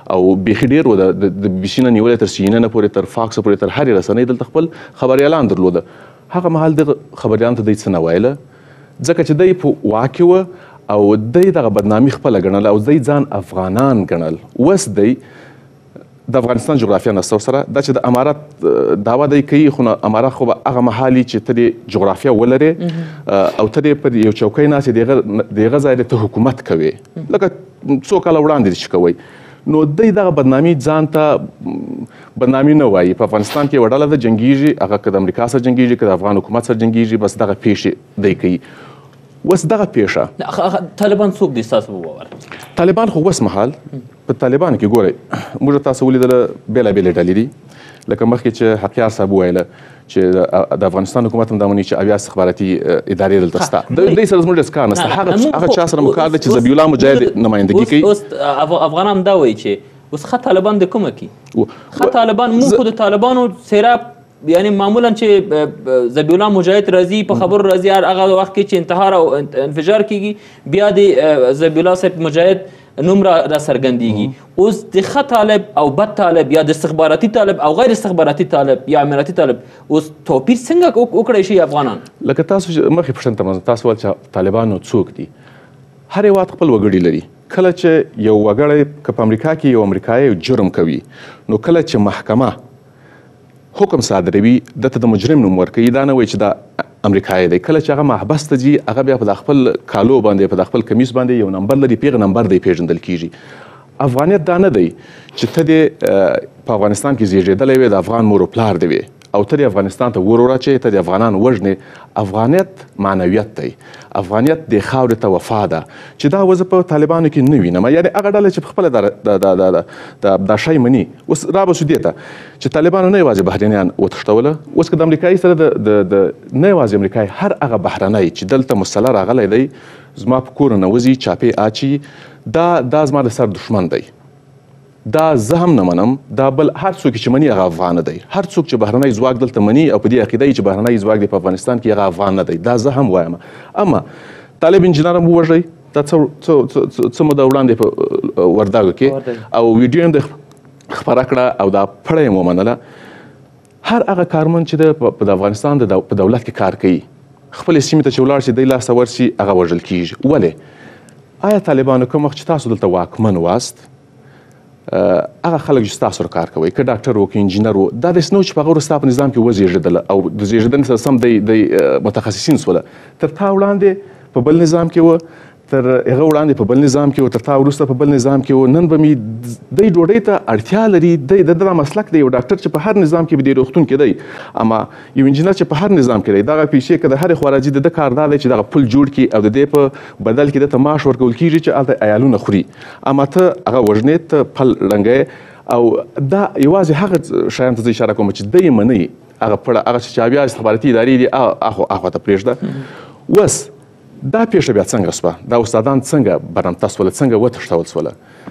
او بیخي ډېر و د بي سي نه نیولې تر سی ان ان پورې تر فاکس پورې تر هرې رسنۍ دلته خپل خبریالان درلوده. هغه مهال دغه خبریالانو ته دی څه نه ویله ځکه چې دی په واک و او دی دغه بدنامي خپله ګڼله او دی ځان افغانان ګڼل. اوس دی د افغانستان جغرافیه نسته ورسره دا چې د امارت دعوه دی کوي خو امارت خو به هغه مهال چې ته د جغرافیه ولرې او ته د پر یو چوکۍ ناستې د هغه ځای ته حکومت کوي لکه څو کاله وړاندې چې کوئ نو دی دغه بدنامي ځان ته بدنامي نه وایي. په افغانستان کې یوه ډله ده جنګیږي هغه که د امریکا سره جنګیږي که د افغان حکومت سره جنګیږي بس دغه پیښې دی کوي. اوس دغه پیښه طالبان څوک دي ستاسو په باور؟ طالبان خو اوس مهال په طالبانو کې ګورئ موږ تاسو ولیدله بېلابېلې ډلې دي لکه مخکې چې حقیار صاحب وویله چې د افغانستان حکومت هم دا مني چې اویا استخباراتي ادارې دلته شته. د دې سره زموږ ډېر کار نشته. هغه چا سره مو کار دی چې ذبیح الله مجاهد نمایندګي کوي. اوس افغانان دا وایي چې اوس ښه طالبان د کومه کوي؟ ښه طالبان موږ خو د طالبانو څېره یعنی معمولا چې ذبیح الله مجاهد راځي په خبرو راځي هغه وخت کې چې انتحار او انفجار کیږي بیا د ذبیح الله صاحب مجاهد نوم را څرګندېږي. اوس د ښه طالب او بد طالب یا د استخباراتي طالب او غیر استخباراتي طالب یا اماراتي طالب اوس توپیر څنګه وکړی شي افغانان؟ لکه تاسو مخکې پوښتنه ته تاسو ویل چې طالبانو څوک دي. هر هېواد خپل وګړي لري. کله چې یو وګړی که په امریکا کې یو امریکایی جرم کوي نو کله چې محکمه حکم صادروي دته د مجرم نوم ورکوي دا نه وایي چې دا امریکایی دی. کله چې هغه محبس ته ځي هغه بیا په خپل کالو باندې په خپل کمیس باندې یو نمبر لري په هغه نمبر دی پیژندل کیږي. افغانیت دا نه دی چې ته دې په افغانستان کې زیږېدلی وې د افغان مور و پلار دی وې او ته د افغانستان ته ور وراچې ته د افغانان وژنې. افغانیت معنویت دی. افغانیت د خاورې ته وفا ده چې دا وزه په طالبانو کې نه وینم. یعنې هغه ډله چې خپله دا شی مني. اوس رابسو دې ته چې طالبانو نه یوازې بهرنیان وتښتوله اوس که د امریکایي سره د نه یوازې امریکایي هر هغه بهرنی چې دلته مسله راغلی دی زما په کور ننوځي چاپې اچي دا دا زما د سر دښمن دی. دا زه هم نه منم. دا بل هر څوک چې مني هغه افغان دی. هر څوک چې بهرنی ځواک دلته مني او په دې عقیده چې بهرنی ځواک دی په افغانستان کې هغه افغان نه دی. دا زه هم وایم. اما طالب انجینر هم ووژئ دا څه موده وړاندې په ورداګو کې او ویډیو هم د خپره کړه او دا پړه یې ومنله. هر هغه کارمند چې د افغانستان په دولت کې کار کوي خپلې سیمې ته چې ولاړ شي دی لاسته ورشي هغه وژل کیږي. ولې آیا طالبانو کوم وخت چې تاسو دلته واکمن واست هغه خلک چې تاسو سره کار کوئ که ډاکټر و که انجینر و دا داسې نه و چې په هغه وروسته په نظام کې وزېږېدله او د زېږېدنې سره سم دی متخصصین سوله تر تا وړاندې په بل نظام کې و تر هغه وړاندې په بل نظام کې و تر تا وروسته په بل نظام کې و. نن به مې دی ډوډۍ ته اړتیا لري. دی د دغه مسلک دی. یو ډاکټر چې په هر نظام کې به دی روغتون کې دی اما یو انجینر چې په هر نظام کې دی دغه پیسې که د هرې خوا راځي د ده کار دا دی چې دغه پل جوړ کړي او د دې په بدل کې دته معاش ورکول کېږي چې هلته عیالونه خوري. اما ته هغه وژنې ته پل ړنګی او دا یوازې هغه شیانو ته زه اشاره کوم چې دی منئ هغه پړه هغه چې بیا استخباراتي ادارې دي هغه ته پرېږده. اوس دا پیښه بیا څنګه شوه؟ دا استادان څنګه برمته شول؟ څنګه وتښتول شول؟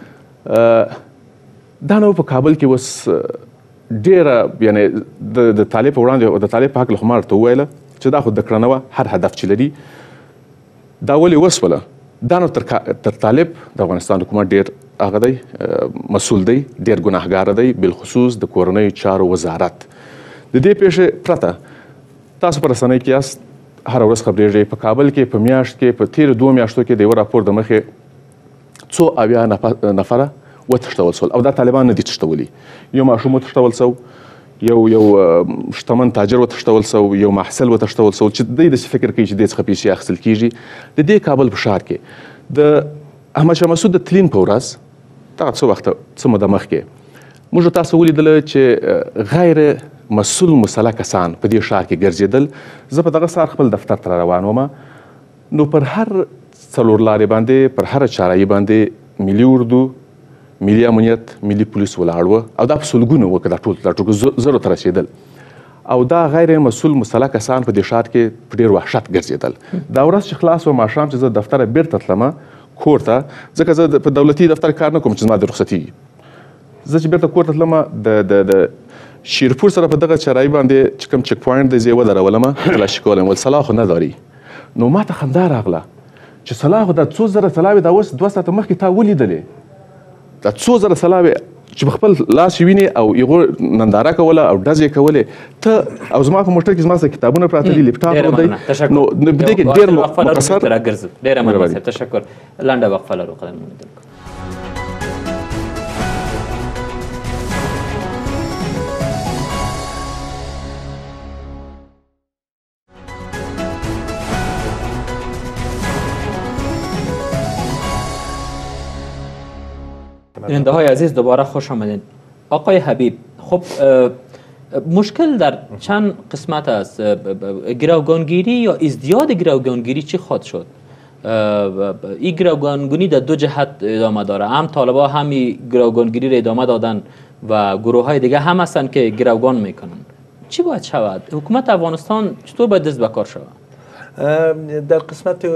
دا نو په کابل کې اوس ډېره یعنې د طالب په وړاندې د طالب په هکله خو ما ورته وویله چې دا خو د کړنه وه هر هدف چې لري دا ولې وسوله. دا نو تر طالب د افغانستان حکومت ډېر هغه دی مسؤل دی ډېر ګناهګاره دی بالخصوص د کورنیو چارو وزارت. د دې پیښې پرته تاسو په رسنۍ کې یاست هر ورځ خبرېږئ. په کابل کې په میاشت کې په تېرو دوو میاشتو کې د یوه راپور د مخې څو اویا نفره وتښتول شول او دا طالبان نه دي تښتولي. یو ماشوم وتښتول شو یو یو شتمن تاجر وتښتول شو یو محصل وتښتول شو چې دی داسې فکر کوي چې دې څخه پیسې اخیستل کېږي. د دې کابل په ښار کې د احمدشاه مسعود د تلین په ورځ دغه څه وخته څه موده مخکې موږ تاسو ولیدله چې غیر مسؤل مسله کسان په دې ښار کې ګرځېدل. زه په دغه سهار خپل دفتر ته را روان وم نو پر هر څلور لارې باندې پر هر چارایي باندې ملي اردو ملي امنیت ملي پولیس ولاړ وه او دا په سلګونو وه که دا ټول دا ټول زرو ته رسېدل او دا غیر مسؤل مسله کسان په دې ښار کې په ډېر وحشت ګرځېدل. دا ورځ چې خلاص وه ماښام چې زه دفتره بیرته تلمه کور ته ځکه زه په دولتي دفتر کار نه کوم چې زما د رخصتي زه چې بیرته کور ته تلمه د شیرپور سره په دغه چرایي باندې چې کوم چک پوینټ دی زه یې ودرولمه تلاشي کولم ول صلاح خو نه داري. نو ما ته خندا راغله چې صلاح خو دا څو زره طلاوې دا اوس دوه ساعته مخکې تا ولیدلې د څو زره سلاوي چې په خپل لاس ویني او یو ننداره کوله او ډزې کولې ته او زما په موټر کې زما سره کتابونه پراته دي لیپټاپ ورو دی نو نو بده کې ډېر مختصر ډېر مننه تشکر لنډه وقفه لرو قدر مونږ بیننده های عزیز دوباره خوش آمدید. آقای حبیب، خب مشکل در چند قسمت است. گروگانگیری یا ازدیاد گروگانگیری چی خواهد شد؟ این گروگانگیری در دو جهت ادامه داره، هم طالبا هم گروگانگیری را ادامه دادن و گروه های دیگه هم هستن که گروگان میکنن. چی باید شود؟ حکومت افغانستان چطور باید دست به کار شود؟ در قسمت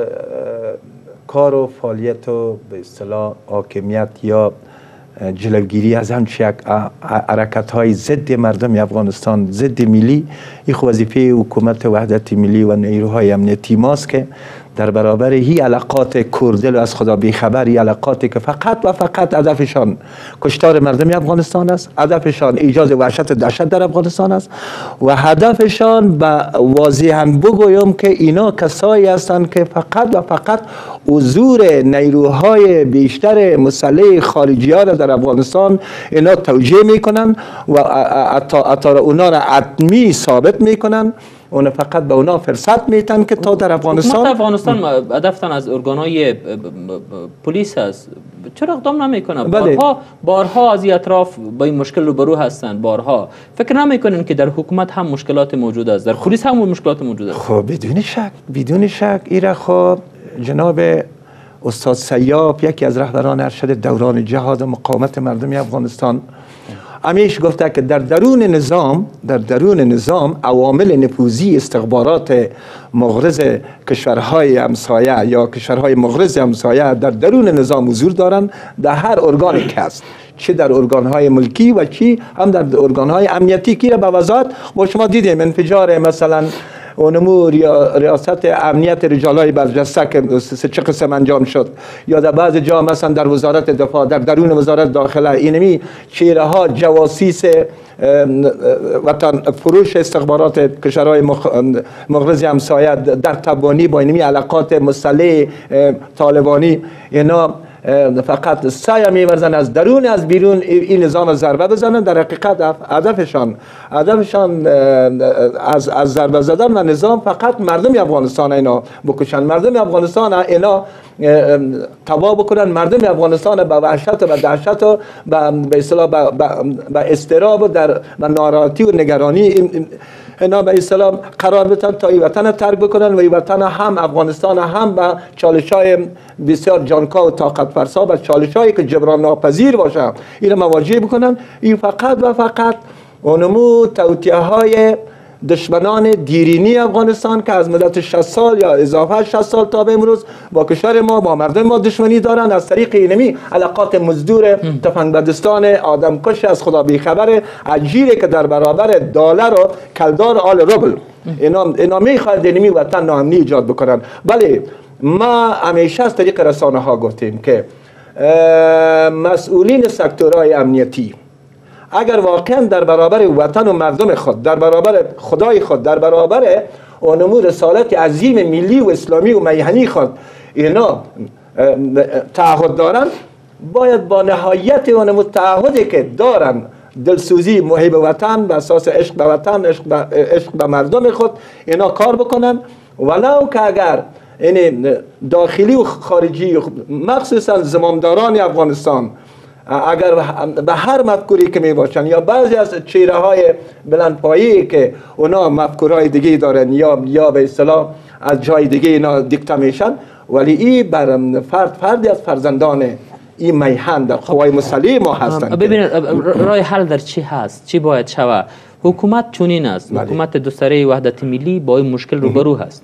کار و فعالیت و به اصطلاح حاکمیت یا جلوگیری از همچه یک حرکت های ضد مردم افغانستان، ضد ملی، این وظیفه حکومت وحدت ملی و نیروهای امنیتی ماست که در برابر هی علاقات کردل و از خدا بیخبر، هی علاقاتی که فقط و فقط هدفشان کشتار مردم افغانستان است، هدفشان ایجاد وحشت دهشت در افغانستان است و هدفشان با واضحاً بگویم که اینا کسایی هستند که فقط و فقط حضور نیروهای بیشتر مسلح خارجی ها را در افغانستان اینا توجیه میکنن و حتی اونا را حتمی ثابت میکنن. اون فقط به اونا فرصت میتن که تا در افغانستان حکومت افغانستان هدفتن از ارگانهای پلیس است، چرا اقدام نمیکنه؟ بارها بارها از اطراف با این مشکل روبرو هستند. بارها فکر نمیکنن که در حکومت هم مشکلات موجود است، در پلیس هم مشکلات موجود است؟ خب بدون شک بدون شک ایره خب جناب استاد سیاب یکی از رهبران ارشد دوران جهاد و مقاومت مردم افغانستان همیشه گفته که در درون نظام در درون نظام عوامل نفوذی استخبارات مغرض کشورهای همسایه یا کشورهای مغرض همسایه در درون نظام حضور دارند، در هر ارگانی که است، چه در ارگانهای ملکی و چی هم در ارگانهای امنیتی که به وضاحت با شما دیدیم انفجار مثلا اونمور یا ریاست امنیت رجالای برجسته که چه قسم انجام شد، یا در بعض جا مثلا در وزارت دفاع در درون وزارت داخله اینمی چهره ها جواسیس وطن فروش استخبارات کشورهای مغرض همسایه در تبانی با اینمی علاقات مسلح طالبانی اینا فقط سعی می‌ورزن از درون از بیرون این نظام ضربه بزنن. در حقیقت هدفشان هدفشان از از ضربه زدن و نظام فقط مردم افغانستان اینا بکشن، مردم افغانستان اینا تباه بکنن، مردم افغانستان به وحشت و دهشت و به اصطلاح به اضطراب و در و ناراحتی و نگرانی اینا به اصطلاح قرار بدن تا این وطن ترک بکنن و این وطن هم افغانستان هم به چالش‌های بسیار جانکا و طاقت فرسا و چالش‌هایی که جبران ناپذیر باشه اینا مواجه بکنن. این فقط و فقط اونمو توطئه‌های دشمنان دیرینی افغانستان که از مدت شصت سال یا اضافه شصت سال تا به امروز با کشور ما با مردم ما دشمنی دارند، از طریق اینمی علاقات مزدور تفنگ بدستان آدمکش از خدا بیخبر اجیری که در برابر دلار و کلدار آل روبل اینا اینا میخواد اینمی وطن ناامنی ایجاد بکنن. بله ما همیشه از طریق رسانه ها گفتیم که مسئولین سکتورهای امنیتی اگر واقعا در برابر وطن و مردم خود، در برابر خدای خود، در برابر اونمو رسالت عظیم ملی و اسلامی و میهنی خود اینا تعهد دارن، باید با نهایت اونمو تعهدی که دارن دلسوزی محب وطن به اساس عشق به وطن، عشق به, عشق به مردم خود اینا کار بکنن. ولو که اگر این داخلی و خارجی مخصوصا زمامداران افغانستان اگر به هر مفکوری که می باشن یا بعضی از چهره های بلندپایه‌ای که اونا مفکورهای دیگه دارن یا یا به اصطلاح از جای دیگه اینا دیکته میشن، ولی این بر فرد فردی از فرزندان این میهن در قوای مسلح ما هستن. ببینید راه حل در چی هست؟ چی باید شود؟ حکومت چنین است، حکومت دو سره وحدت ملی با این مشکل روبرو هست.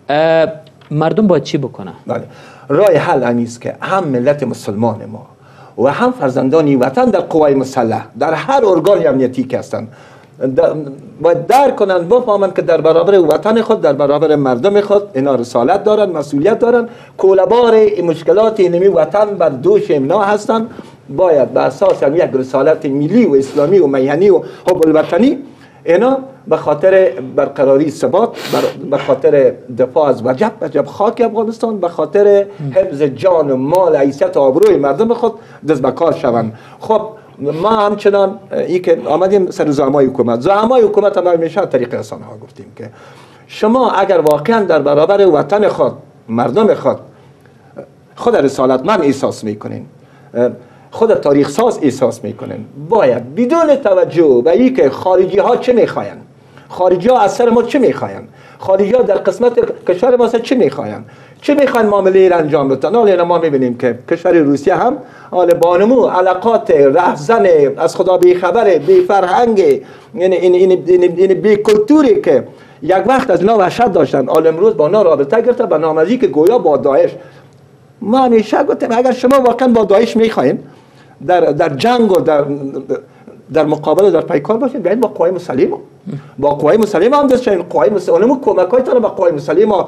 مردم باید چی بکنه؟ بله راه حل همیست که هم ملت مسلمان ما و هم فرزندانی وطن در قوای مسلح در هر ارگان امنیتی که هستند باید درک کنن، بفهمن که در برابر وطن خود، در برابر مردم خود اینا رسالت دارن، مسئولیت دارن. کوله‌بار این مشکلات اینمی وطن بر دوش اینا هستن. باید به اساس یک رسالت ملی و اسلامی و میهنی و حب الوطنی اینا به خاطر برقراری ثبات، به خاطر دفاع از وجب وجب خاک افغانستان، به خاطر حفظ جان و مال، حیثیت و آبروی مردم خود دست به کار شوند. خب ما همچنان ای که آمدیم سر زعمای حکومت، زعمای حکومت هم همیشه طریق رسانه ها گفتیم که شما اگر واقعا در برابر وطن خود، مردم خود خود رسالتمند احساس میکنین، خود تاریخ ساز احساس میکنین، باید بدون توجه به این که خارجی ها چه میخواین، خارجی ها از سر ما چه میخواین، خارجی ها در قسمت کشور ما چه میخواین، چه میخواین معامله را انجام بدن. حالا ما میبینیم که کشور روسیه هم حالا بانمو علاقات رهزن از خدا بی خبر، بی فرهنگ، یعنی این این این بی کلتوری که یک وقت از اینا وحشت داشتن، حالا امروز با اونا رابطه گرفته به نامزی که گویا با داعش. ما همیشه گفتیم اگر شما واقعا با داعش میخواین در در جنگ و در در مقابله در پیکار باشین، بیاین با قوای مسلمه، با قوای مسلمه هم دست شین، قوای مسلمه کمکایتان با قوای مسلمه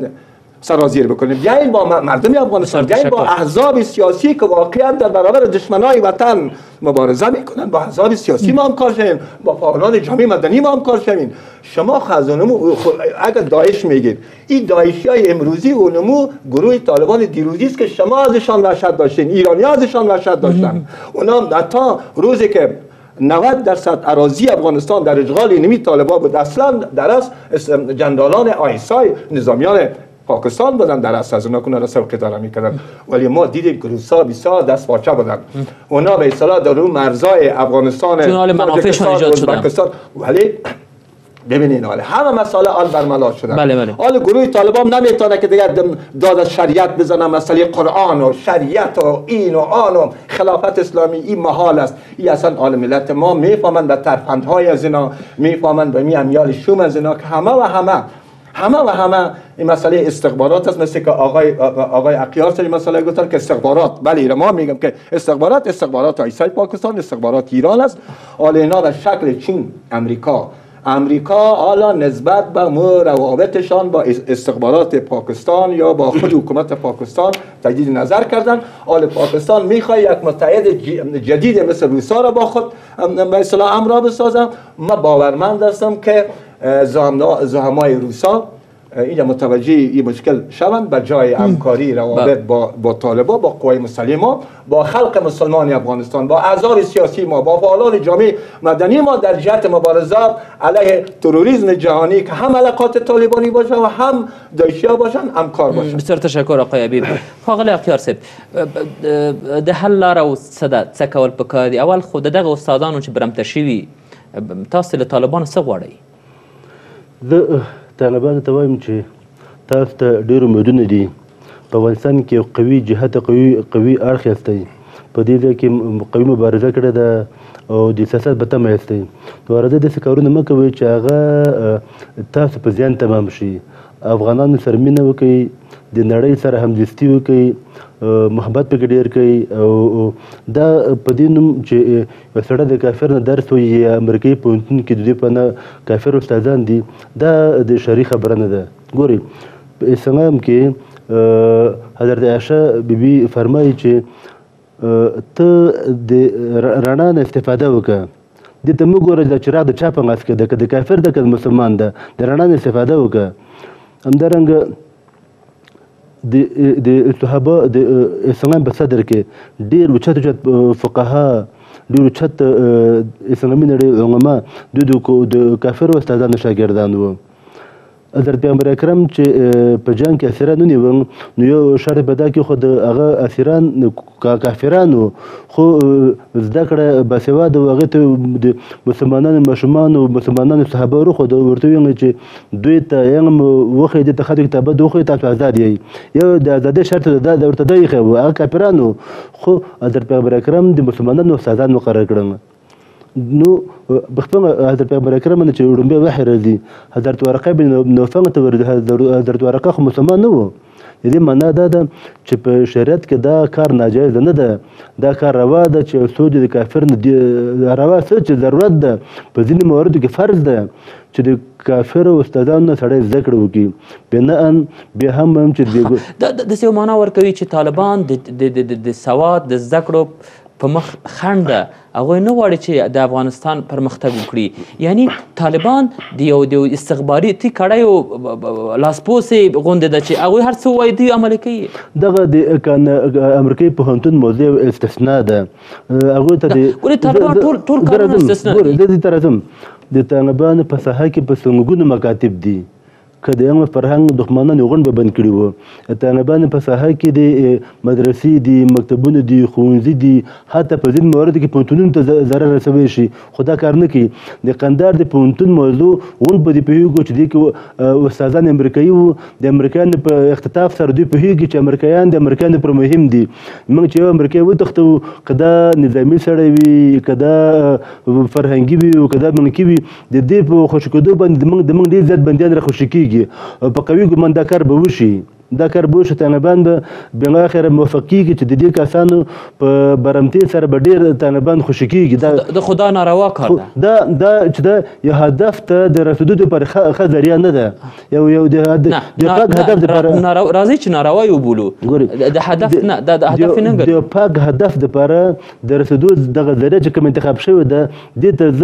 سرازیر بکنیم، بیاین با مردم افغانستان، بیاین با احزاب سیاسی که واقعا در برابر دشمنای وطن مبارزه میکنن، با احزاب سیاسی ما هم کار شویم، با فعالان جامعه مدنی ما هم کار شویم. شما خزانمو اگر داعش میگید، این داعشی های امروزی و نمو گروه طالبان دیروزی است که شما ازشان وحشت داشتین، ایرانی ازشان وحشت داشتن. اونا حتی روزی که نود درصد اراضی افغانستان در اشغال اینمی طالبان بود، اصلا در از جنرالان آیسای نظامیان پاکستان بودن، در اصل از اونا کنه را سوق اداره میکردن، ولی ما دیدیم که روسا بسیار دست پاچه بودن. اونا به اصطلاح در اون مرزای افغانستان چون حال منافعشون ایجاد شدن، ولی ببینین حالا همه مسائل آن برملا شدن. بله بله. حالا گروه طالبان نمیتونه که دیگه داد از شریعت بزنن، مسئله قرآن و شریعت و این و آن و خلافت اسلامی این محال است. این اصلا آل ملت ما میفهمن به ترفندهای از اینا، میفهمن به می امیال شوم از اینا که همه و همه همه و همه این مسئله استخبارات است. مثل که آقای آقای عقیار سری مسئله گفتن که استخبارات، ولی ما میگم که استخبارات استخبارات ایسای پاکستان، استخبارات ایران است. حالا اینا به شکل چین، امریکا امریکا حالا نسبت به روابطشان با استخبارات پاکستان یا با خود حکومت پاکستان تجدید نظر کردن. حالا پاکستان میخواد یک متحد جدید مثل روسا را با خود به اصطلاح همراه بسازم. من باورمند هستم که زعمای روسا اینجا متوجه این مشکل شوند، به جای همکاری روابط با با طالبان، با قوای مسلمه، با خلق مسلمان افغانستان، با احزاب سیاسی ما، با فعالان جامعه مدنی ما در جهت مبارزه علیه تروریسم جهانی که هم علاقات طالبانی باشه و هم داعشیا باشن، همکار باشن. بسیار تشکر آقای حبیب. ښاغلی اختیار صاحب، د حل لاره اوس څه ده، څه کول پکار دي؟ اول خو د دغه استادانو چې برمته شوي، تاسو له طالبانو څه غواړئ؟ زه طالبانو ته وایم چې تاسو ته ډېر امیدونه دي. په افغانستان کې یو قوي جهت، قوي قوي اړخ یاستئ، په دې ځای کې قوي مبارزه کړې ده او د سیاست په تمه یاستئ. نو راځئ داسې کارونه مه کوئ چې هغه تاسو په زیان تمام شي. افغانانو سره مینه وکړئ، د نړۍ سره همزیستي وکړئ، محبت پکې ډېر کوي. او دا په دې نوم چې یو سړی د کافر نه درس وایي یا امریکایي پوهنتون کې د دوی په نه کافر استادان دي، دا د شرعي خبره نه ده. ګورئ په اسلام کې حضرت عایشه بیبي فرمایي چې ته د رڼا نه استفاده وکړه. دې ته مه ګوره چې چراغ د چا په لاس کې ده، که د کافر ده که د مسلمان ده، د رڼا نه استفاده وکړه. همدارنګه د صحابه د اسلام په صدر کې ډېر اوچت اوچت فقها، ډېر اوچت اسلامي نړۍ علما دوی د کافرو استادانو شاګردان وو. حضرت پیغمبر اکرم چې په جنګ کې اسیران ونیول، نو یو شرط به دا کېښود هغه اسیران کافرانو، خو زده کړه باسواده و، هغې ته د مسلمانانو ماشومانو مسلمانانو صحابه ورښوده، ورته ویل چې دوی ته علم وښیئ، دې ته ښه کتابت وښیئ، تاسو ازاد یئ. یو د ازادۍ شرط ورته دا ایښی و، هغه کافرانو، خو حضرت پیغمبر اکرم د مسلمانانو استادان مقرر کړل. نو بخپل حضرت پیغمبر اکرم نه چې وړومبی وحی راځي، حضرت ورقه بن نوفل ته ورته، حضرت ورقه خو مسلمان نه و، د دې معنا دا ده چې په شریعت کې دا کار ناجایز نه ده، دا کار روا ده چې څوک د کافر نه روا څه چې ضرورت ده په ځینې مواردو کې فرض ده چې د کافر استادانو نه سړی زده کړه وکړي، بناءً بیا هم هم چې دا داسې یو معنا ورکوي چې طالبان د سواد د زده کړو په مخ خنډ ده، هغوی نه غواړي چې د افغانستان پرمختګ وکړي. یعنی طالبان د یو د استخباراتي کړیو لاسپوڅې غوندې ده چې هغوی هر څه وایي دوی عملي کوي. دغه د امریکایي پوهنتون موضوع استثنا ده، هغوی ته ګورې طالبان ټول ټول کارونه استثنا دي. زه دې ته راځم، د طالبانو په ساحه کې په سلګونو مکاتب دي، که د علم فرهنګ دښمنان یې غونډ به بند کړي وو. د طالبانو په ساحه کې د مدرسې دي، مکتبونه دي، ښوونځي دي، حتی په ځینې مواردو کې پوهنتونونو ته ضرر رسولی شي، خو دا کار نه کوي. د قندهار د پوهنتون موضوع غونډ به دې پوهېږو چې دې کې استادان امریکایي وو، د امریکایانو په اختطاف سره دوی پوهېږي چې امریکایان د امریکایانو پر مهم دي. موږ چې یو امریکایي وتښتوو، که دا نظامي سړی وي، که دا فرهنګي وي، او که دا منکي وي، د دې په خوشي کېدو باندې د موږ ډېر زیات بندیان را خوشي کېږي. په قوي ګمان دا کار به وشي، دا کار به وشي. طالبان به بالاخره موفق کېږي چې د دې کسانو په برمتۍ سره به ډېر طالبان خوشي کېږي. د خدا ناروا کار ده دا دا چې دا یو هدف ته د رسېدو دپاره ښه ذریعه نه ده، یو یو د پاک هدف دپاره راځئ چې ناروا یې وبولو، د هدف نه د هدف نه د پاک هدف دپاره د رسېدو دغه ذریعه چې کوم انتخاب شوې ده، دې ته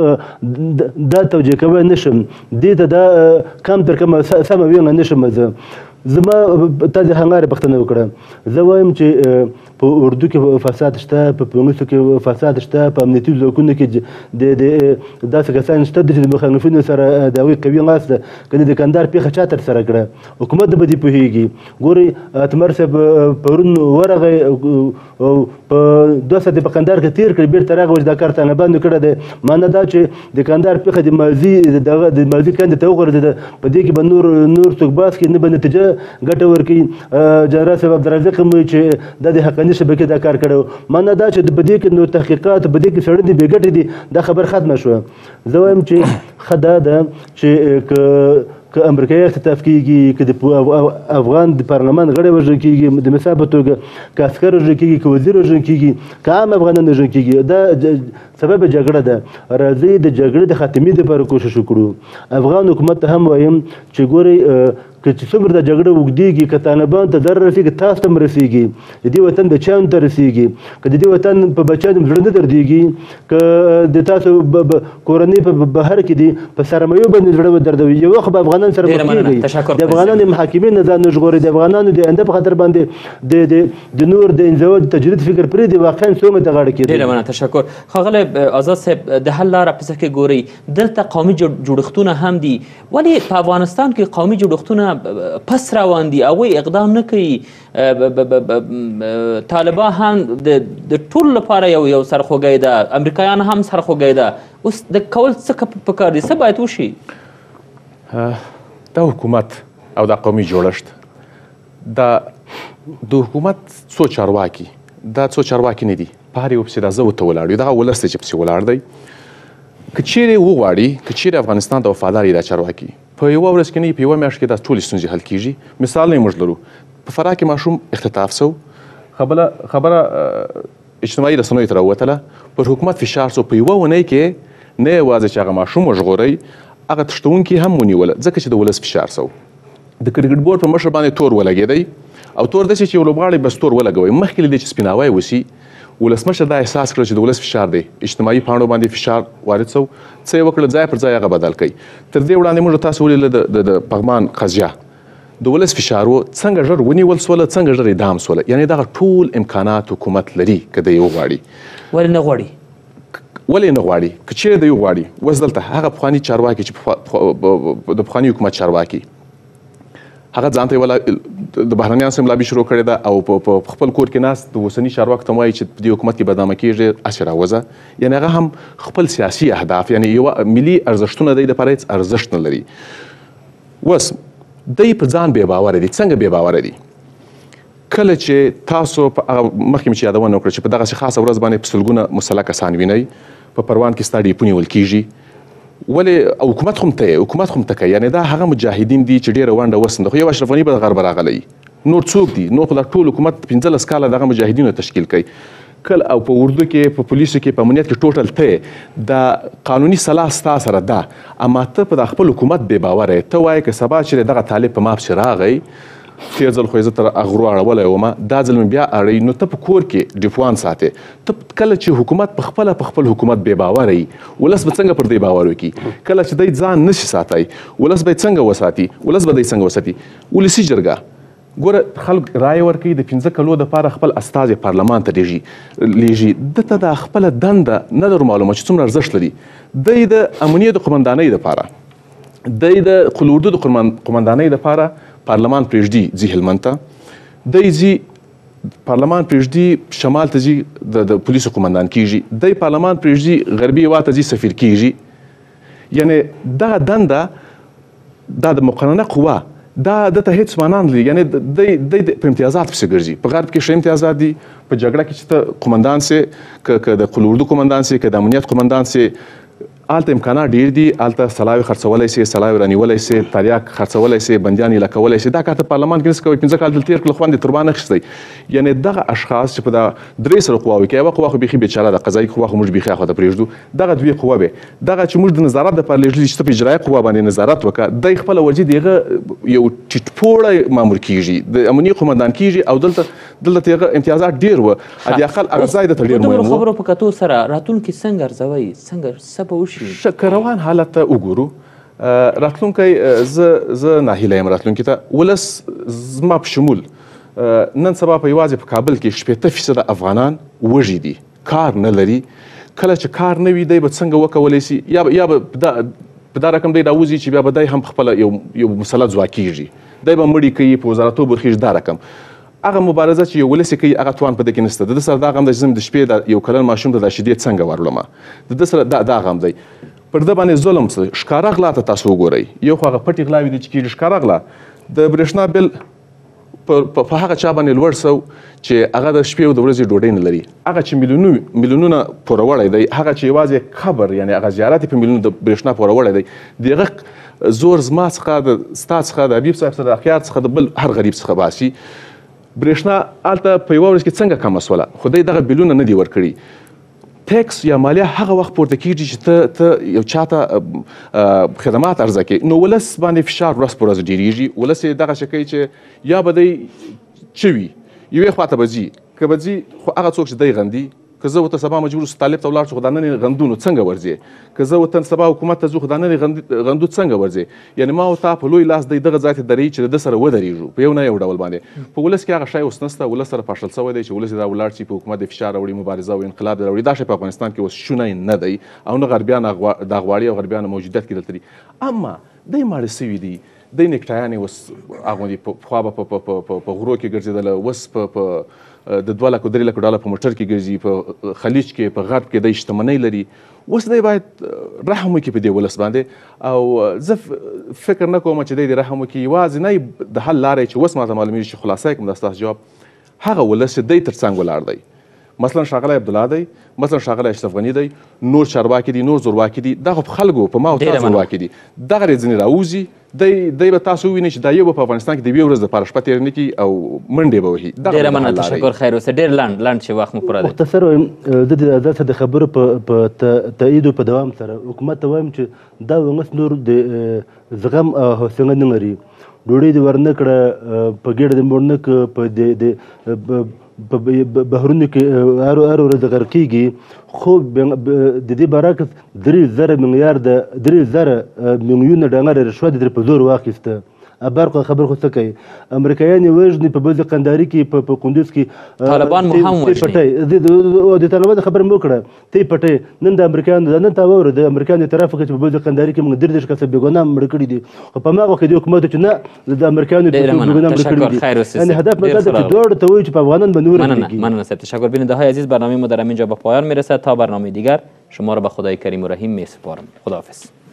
زه دا توجیه کولی نه شم، دې ته دا کم تر کمه سمه ویونه نه شم. زه زما تا د هنګارې پوښتنه وکړه، زه وایم چې په اردو کې فساد شته، په پولیسو کې فساد شته، په امنیتي ځواکونو کې د داسې کسان شته چې د مخالفینو سره د هغوی قوي لاس ده. که د کندهار پیښه چا ترسره کړه، حکومت به دې پوهېږي. ګورئ اتمر صاحب پرون ورغی او په دوه ساعته په کندهار کې تېر کړي، بېرته راغی چې دا کار طالبانو کړی دی. معنا دا چې د کندهار پیښه د ماضي دغه د ماضي کندې ته وغورځېده، په دې کې به نور نور څوک باس کړي، نه به نتیجه ګټه ورکوي. جنرال صاحب عبدالرزاق هم وایي چې دا د حقاني شبکې دا کار کړی. معنا دا چې په دې کې نو تحقیقات، په دې کې سړی د بې ګټې دي، دا خبره ختمه شوه. زه وایم چې ښه دا ده چې که که امریکایي اختطاف کېږي، که د افغان د پارلمان غړی وژل کېږي، د مثال په توګه که عسکر وژل کېږي، که وزیر وژل کېږي، که عام افغانان وژل کېږي، دا سبب جګړه ده. راځئ د جګړې د خاتمې دپاره کوشش وکړو. افغان حکومت ته هم وایم چې ګورئ که چې څومره دا جګړه اوږدېږي، که طالبان ته ضرر رسېږي، تاسو ته هم رسېږي، د دې وطن بچیانو ته رسېږي. که د دې وطن په بچیانو زړه نه دردېږي، که د تاسو کورنۍ په بهر کې دي، په سرمایو باندې زړه ودردوي، یو وخت به افغانان سره مخ کېږي. د افغانانو محاکمې نه ځان وژغوري، د افغانانو د آینده په خاطر باندې د نور د انزوا د تجرید فکر پرېږدي، واقعا څومره د غاړه کېدي. ډېره مننه، تشکر. ښاغلی آزاد صاحب، د حل لاره په څه کې ګورئ؟ دلته قومي جوړښتونه هم دي، ولې په افغانستان کې قومي جوړښتونه پس روان دي، هغوی اقدام نه کوي؟ طالبان هم د ټولو لپاره یو یو سرخوږی ده، امریکایان هم سرخوږی ده. اوس د کول څه پکار دي؟ څه باید وشي؟ دا حکومت او دا قومي جوړښت، دا د حکومت څو چارواکي، دا څو چارواکي نه دي، په هر یو پسې دا زه ورته ولاړ یم، دغه ولس دی چې پسې ولاړ دی. که چیرې وغواړي، که چیرې افغانستان ته وفادار وي دا چارواکي، په یوه ورځ کې نه، په یوه میاشت کې دا ټولې ستونزې حل کېږي. مثال نه موږ لرو، په فراه کې ماشوم اختطاف سو، خبره خبره اجتماعي رسنیو ته راووتله، پر حکومت فشار سو. په یوه اونۍ کې نه یوازې چې هغه ماشوم وژغورئ، هغه تښتوونکي هم ونیوله، ځکه چې د ولس فشار سو. د کرکټ بورډ په مشر باندې تور ولګېدی، او تور داسې چې یو لوبغاړی بس تور ولګوئ، مخکې له دې چې سپیناوی وسي، ولسمشر دا احساس کړ چې د ولس فشار دی، اجتماعي پاڼو باندې فشار وارد سو، څه یې وکړل، ځای پر ځای هغه بدل کړئ. تر دې وړاندې موږ تاسو ولیدل د پغمان قضیه، د ولس فشار و، څنګه ژر ونیول سوله، څنګه ژر اعدام سوله. یعنې دغه ټول امکانات حکومت لري که دی وغواړي. ولې نه غواړي؟ ولې نه غواړي؟ که چیرې دی وغواړي، اوس دلته هغه پخواني چارواکي چې د پخواني حکومت چارواکي، هغه ځان ته یوه د بهرنیانو سره ملابي شروع کړې ده، او په خپل کور کې ناست د اوسني چارواکو ته وایي چې په دې حکومت کې بدنامه کېږي، هسې راوځه. یعنې هغه هم خپل سیاسي اهداف، یعنې یوه ملي ارزښتونه دی دپاره هېڅ ارزښت نه لري. اوس دی په ځان بې باوره دي. څنګه بې باوره دي؟ کله چې تاسو په هغه مخکې مې چې یادونه وکړه چې په دغسې خاصه ورځ باندې په سلګونه مسلح کسان وینئ، په پروان کې ستا ډیپو نیول کېږي، ولې او حکومت خو هم ته حکومت خو هم ته کوي. یعنې دا هغه مجاهدین دي چې ډېره ونډه وسنده، خو یو اشرف غني به غرب راغلی، نور څوک دي؟ نور خو دا ټول حکومت پنځلس کاله دغه مجاهدینو تشکیل کوي. کله او په اردو کې په پولیسو کې په امنیت کې ټوټل ته د قانوني صلاح ستا سره ده، اما ته په خپل حکومت بې باوره یې. ته وایې که سبا چې دغه طالب په ما پسې راغی، تېر ځل خو یې زه تر اغرو اړولی وم، دا ځل مې بیا اړوي، نو ته په کور کې ډیفوان ساتې. ته کله چې حکومت په خپله په خپل حکومت بې باوره وي، ولس به څنګه پر دې باور وکړي؟ کله چې دی ځان نشي ساتي، ولس به یې څنګه وساتي؟ ولس به دی څنګه وساتي؟ ولسي جرګه ګوره خلک رایه ورکوي، د پنځه کلو دپاره خپل استازي پارلمان ته لیږي لیږي ده ته دا خپله دنده نه در معلومه چې څومره ارزښت لري. دی د امنیې د قمندانۍ دپاره، دی د قل اردو د قمندانۍ دپاره پارلمان پرېږدي ځي هلمند ته، دی ځي پارلمان پرېږدي شمال ته ځي د پولیسو قمندان کیږي، دی پارلمان پرېږدي غربي هېواد ته ځي سفیر کیږي. یعنې دغه دنده دا د مقننه قوه دا دته هیڅ معنا نه لري. یعنې دی دی په امتیازات پسې ګرځي. په غرب کې ښه امتیازات دي، په جګړه کې چې ته قمندان سې، که د قل اردو قمندان سې، که د امنیت قمندان سې، هلته امکانات ډېر دي. هلته سلاوي خرڅولی سې، سلاوي رانیولی سې، تریاک خرڅولی سې، بندیان یې لکولی سې. دا کار ته پارلمان کې نسې کوئ. پنځه کال دلته تېر کړل، خوند یې تر بان اخیستی. یعنې دغه اشخاص چې په دا درې سره قواوې کې، یوه قوه خو بیخي بېچاره ده، قضایي قوه خو موږ بیخي هخوا ته پرېږدو. دغه دوې قوه به دغه چې موږ د نظارت دپاره لېږلي چې ته په اجرایه قوه باندې نظارت وکړه، دی خپله ورځي د هغه یو ټیټپوړی مامور کیږي، د امنیې قمندان کیږي، او دلته دلته هغه امتیازات ډېر وه. حداقل هغه ځای دته ډېر مهم و. خبرو په کتو سره راتلونکي څنګه ارزوئ؟ څنګه څه به وشي؟ ښه روان حالت ته وګورو. راتلونکی زه زه ناهیله یم راتلونکي ته. ولس زما په شمول نن سبا په یوازې په کابل کې شپېته فیصده افغانان وږي دي، کار نه لري. کله چې کار نه وي، دی به څنګه وکولی شي؟ یا به یا به په دا رقم دی راوځي چې بیا به دی هم خپله یو یو مسله ځواکېږي، دی به مړي کوي، په وزارتو برخېږي. دا رقم هغه مبارزه چې یو ولس کوي، هغه توان په دې کې نشته. د ده سره دا غم دی چې زه د شپې د یو کلن ماشوم ته دا شیدې څنګه ورولمه، د ده سره دا دا غم دی. پر ده باندې ظلم څه ښکاره غلا ته تاسو وګورئ. یو خو هغه پټې غلاوې دي چې کېږي، ښکاره غلا. د برېښنا بل په هغه چا باندې لوړ سو چې هغه د شپې او د ورځې ډوډۍ نه لري. هغه چې میلیونو میلیونونه پوروړی دی، هغه چې یوازې خبر یعنې هغه زیارت یې په میلیونو د برېښنا پوروړی دی، د هغه زور زما څخه، د ستا څخه، د حبیب صاحب څخه، د اخیار څخه، د بل هر غریب څخه باسي. برېښنا هلته په یوه ورځ کې څنګه کمه سوله؟ خو دی دغه بیلونه نه دي ورکړي. ټیکس یا مالیه هغه وخت پورته کېږي چې ته ته یو چاته خدمات عرضه کړې، نو ولس باندې فشار ورځ په ورځ ډېرېږي. ولس یې دغه کوي چې یا به دی څه وي، یوې خوا ته به ځي، که به ځي خو هغه څوک چې دی غندي. که زه ورته سبا مجبور شو طالب ته ولاړ شو، خو دا نن یې غندو، نو څنګه ورځې؟ که زه ورته سبا حکومت ته ځو، خو دا نن یې غندو، څنګه ورځې؟ یعنې ما او تا په لوی لاس دی دغه ځای ته درېږي چې د ده سره ودرېږو په یو نه یو ډول باندې. په ولس کې هغه شی اوس نشته. ولس سره پاشل شوی دی چې ولس یې دا ولاړ شي، په حکومت د فشار راوړي، مبارزه او انقلاب راوړي. دا شی په افغانستان کې اوس شونی نه دی، او نه غربیان دا غواړي، او غربیان موجودیت کې دلته دي. اما دی ماړه سوي دي، دی نیکټایانې اوس اغوندي، پخوا به په غرو کې ګرځېدله، اوس په د دوه لکو درې لکو ډالر په موټر کې ګرځي، په خلیج کې، په غرب کې دی شتمنۍ لري. اوس دی باید رحم وکړي په دې ولس باندې. او زه فکر نه کوم چې دی د رحم وکړي. یوازینی د حل لاره چې اوس ماته معلومېږي چې خلاصه یې کوم دا ستاسو جواب، هغه ولس چې دی تر څنګ ولاړ دی. مثلا ښاغلی عبدالله دی، مثلا ښاغلی اشرف غني دی، نور چارواکي دي، نور زورواکي دي. دغه په خلکو په ما او تا زورواکي دي. دغه یې ځینې راوځي، دی دی به تاسو ووینئ چې دا یو به په افغانستان کې د یوې ورځې دپاره شپه تېره نه کړي او منډې به وهي. ډېره مننه، تشکر. خیر اوسه. ډېر لنډ لنډ چې وخت مو پوره دی. مختصر وایم، زه د آزاد د خبرو په تایید او په دوام سره حکومت ته وایم چې دا اوس نور د زغم او حوصله نه لري. ډوډۍ دې ورنه کړه، په ګېډه دې مړ نه کړه، په په بهرونو کې هر هر ورځ غرقېږي. خو د دې برعکس درې زره میلیارده درې زره میلیونه ډالر رشوت یې ترې په زور واخیسته. برق خبر خو څه کوي؟ امریکایان یې وژني، په بل قنداري کې، په کندوز کې طالبان مو هم وژني. د طالبانو خبره مو کړه، ته یې پټئ. نن د امریکایانو نن تا واوره، د امریکایانو اعتراف وکړه چې په بل قنداري کې موږ درې دېرش کسه بېګناه مړه کړي دي. خو په هماغه وخت کې د حکومت چې نه، د امریکایانو بېګناه مړه کړي دي. یعنې هدف مطلب ده چې دواړو ته وایي چې په افغانان به نور مننه مننه صاحب. تشکر. بیننده‌های عزیز، برنامه ما در همینجا به پایان میرسد. تا برنامه دیگر شما را به خدای کریم و رحیم میسپارم. خداحافظ.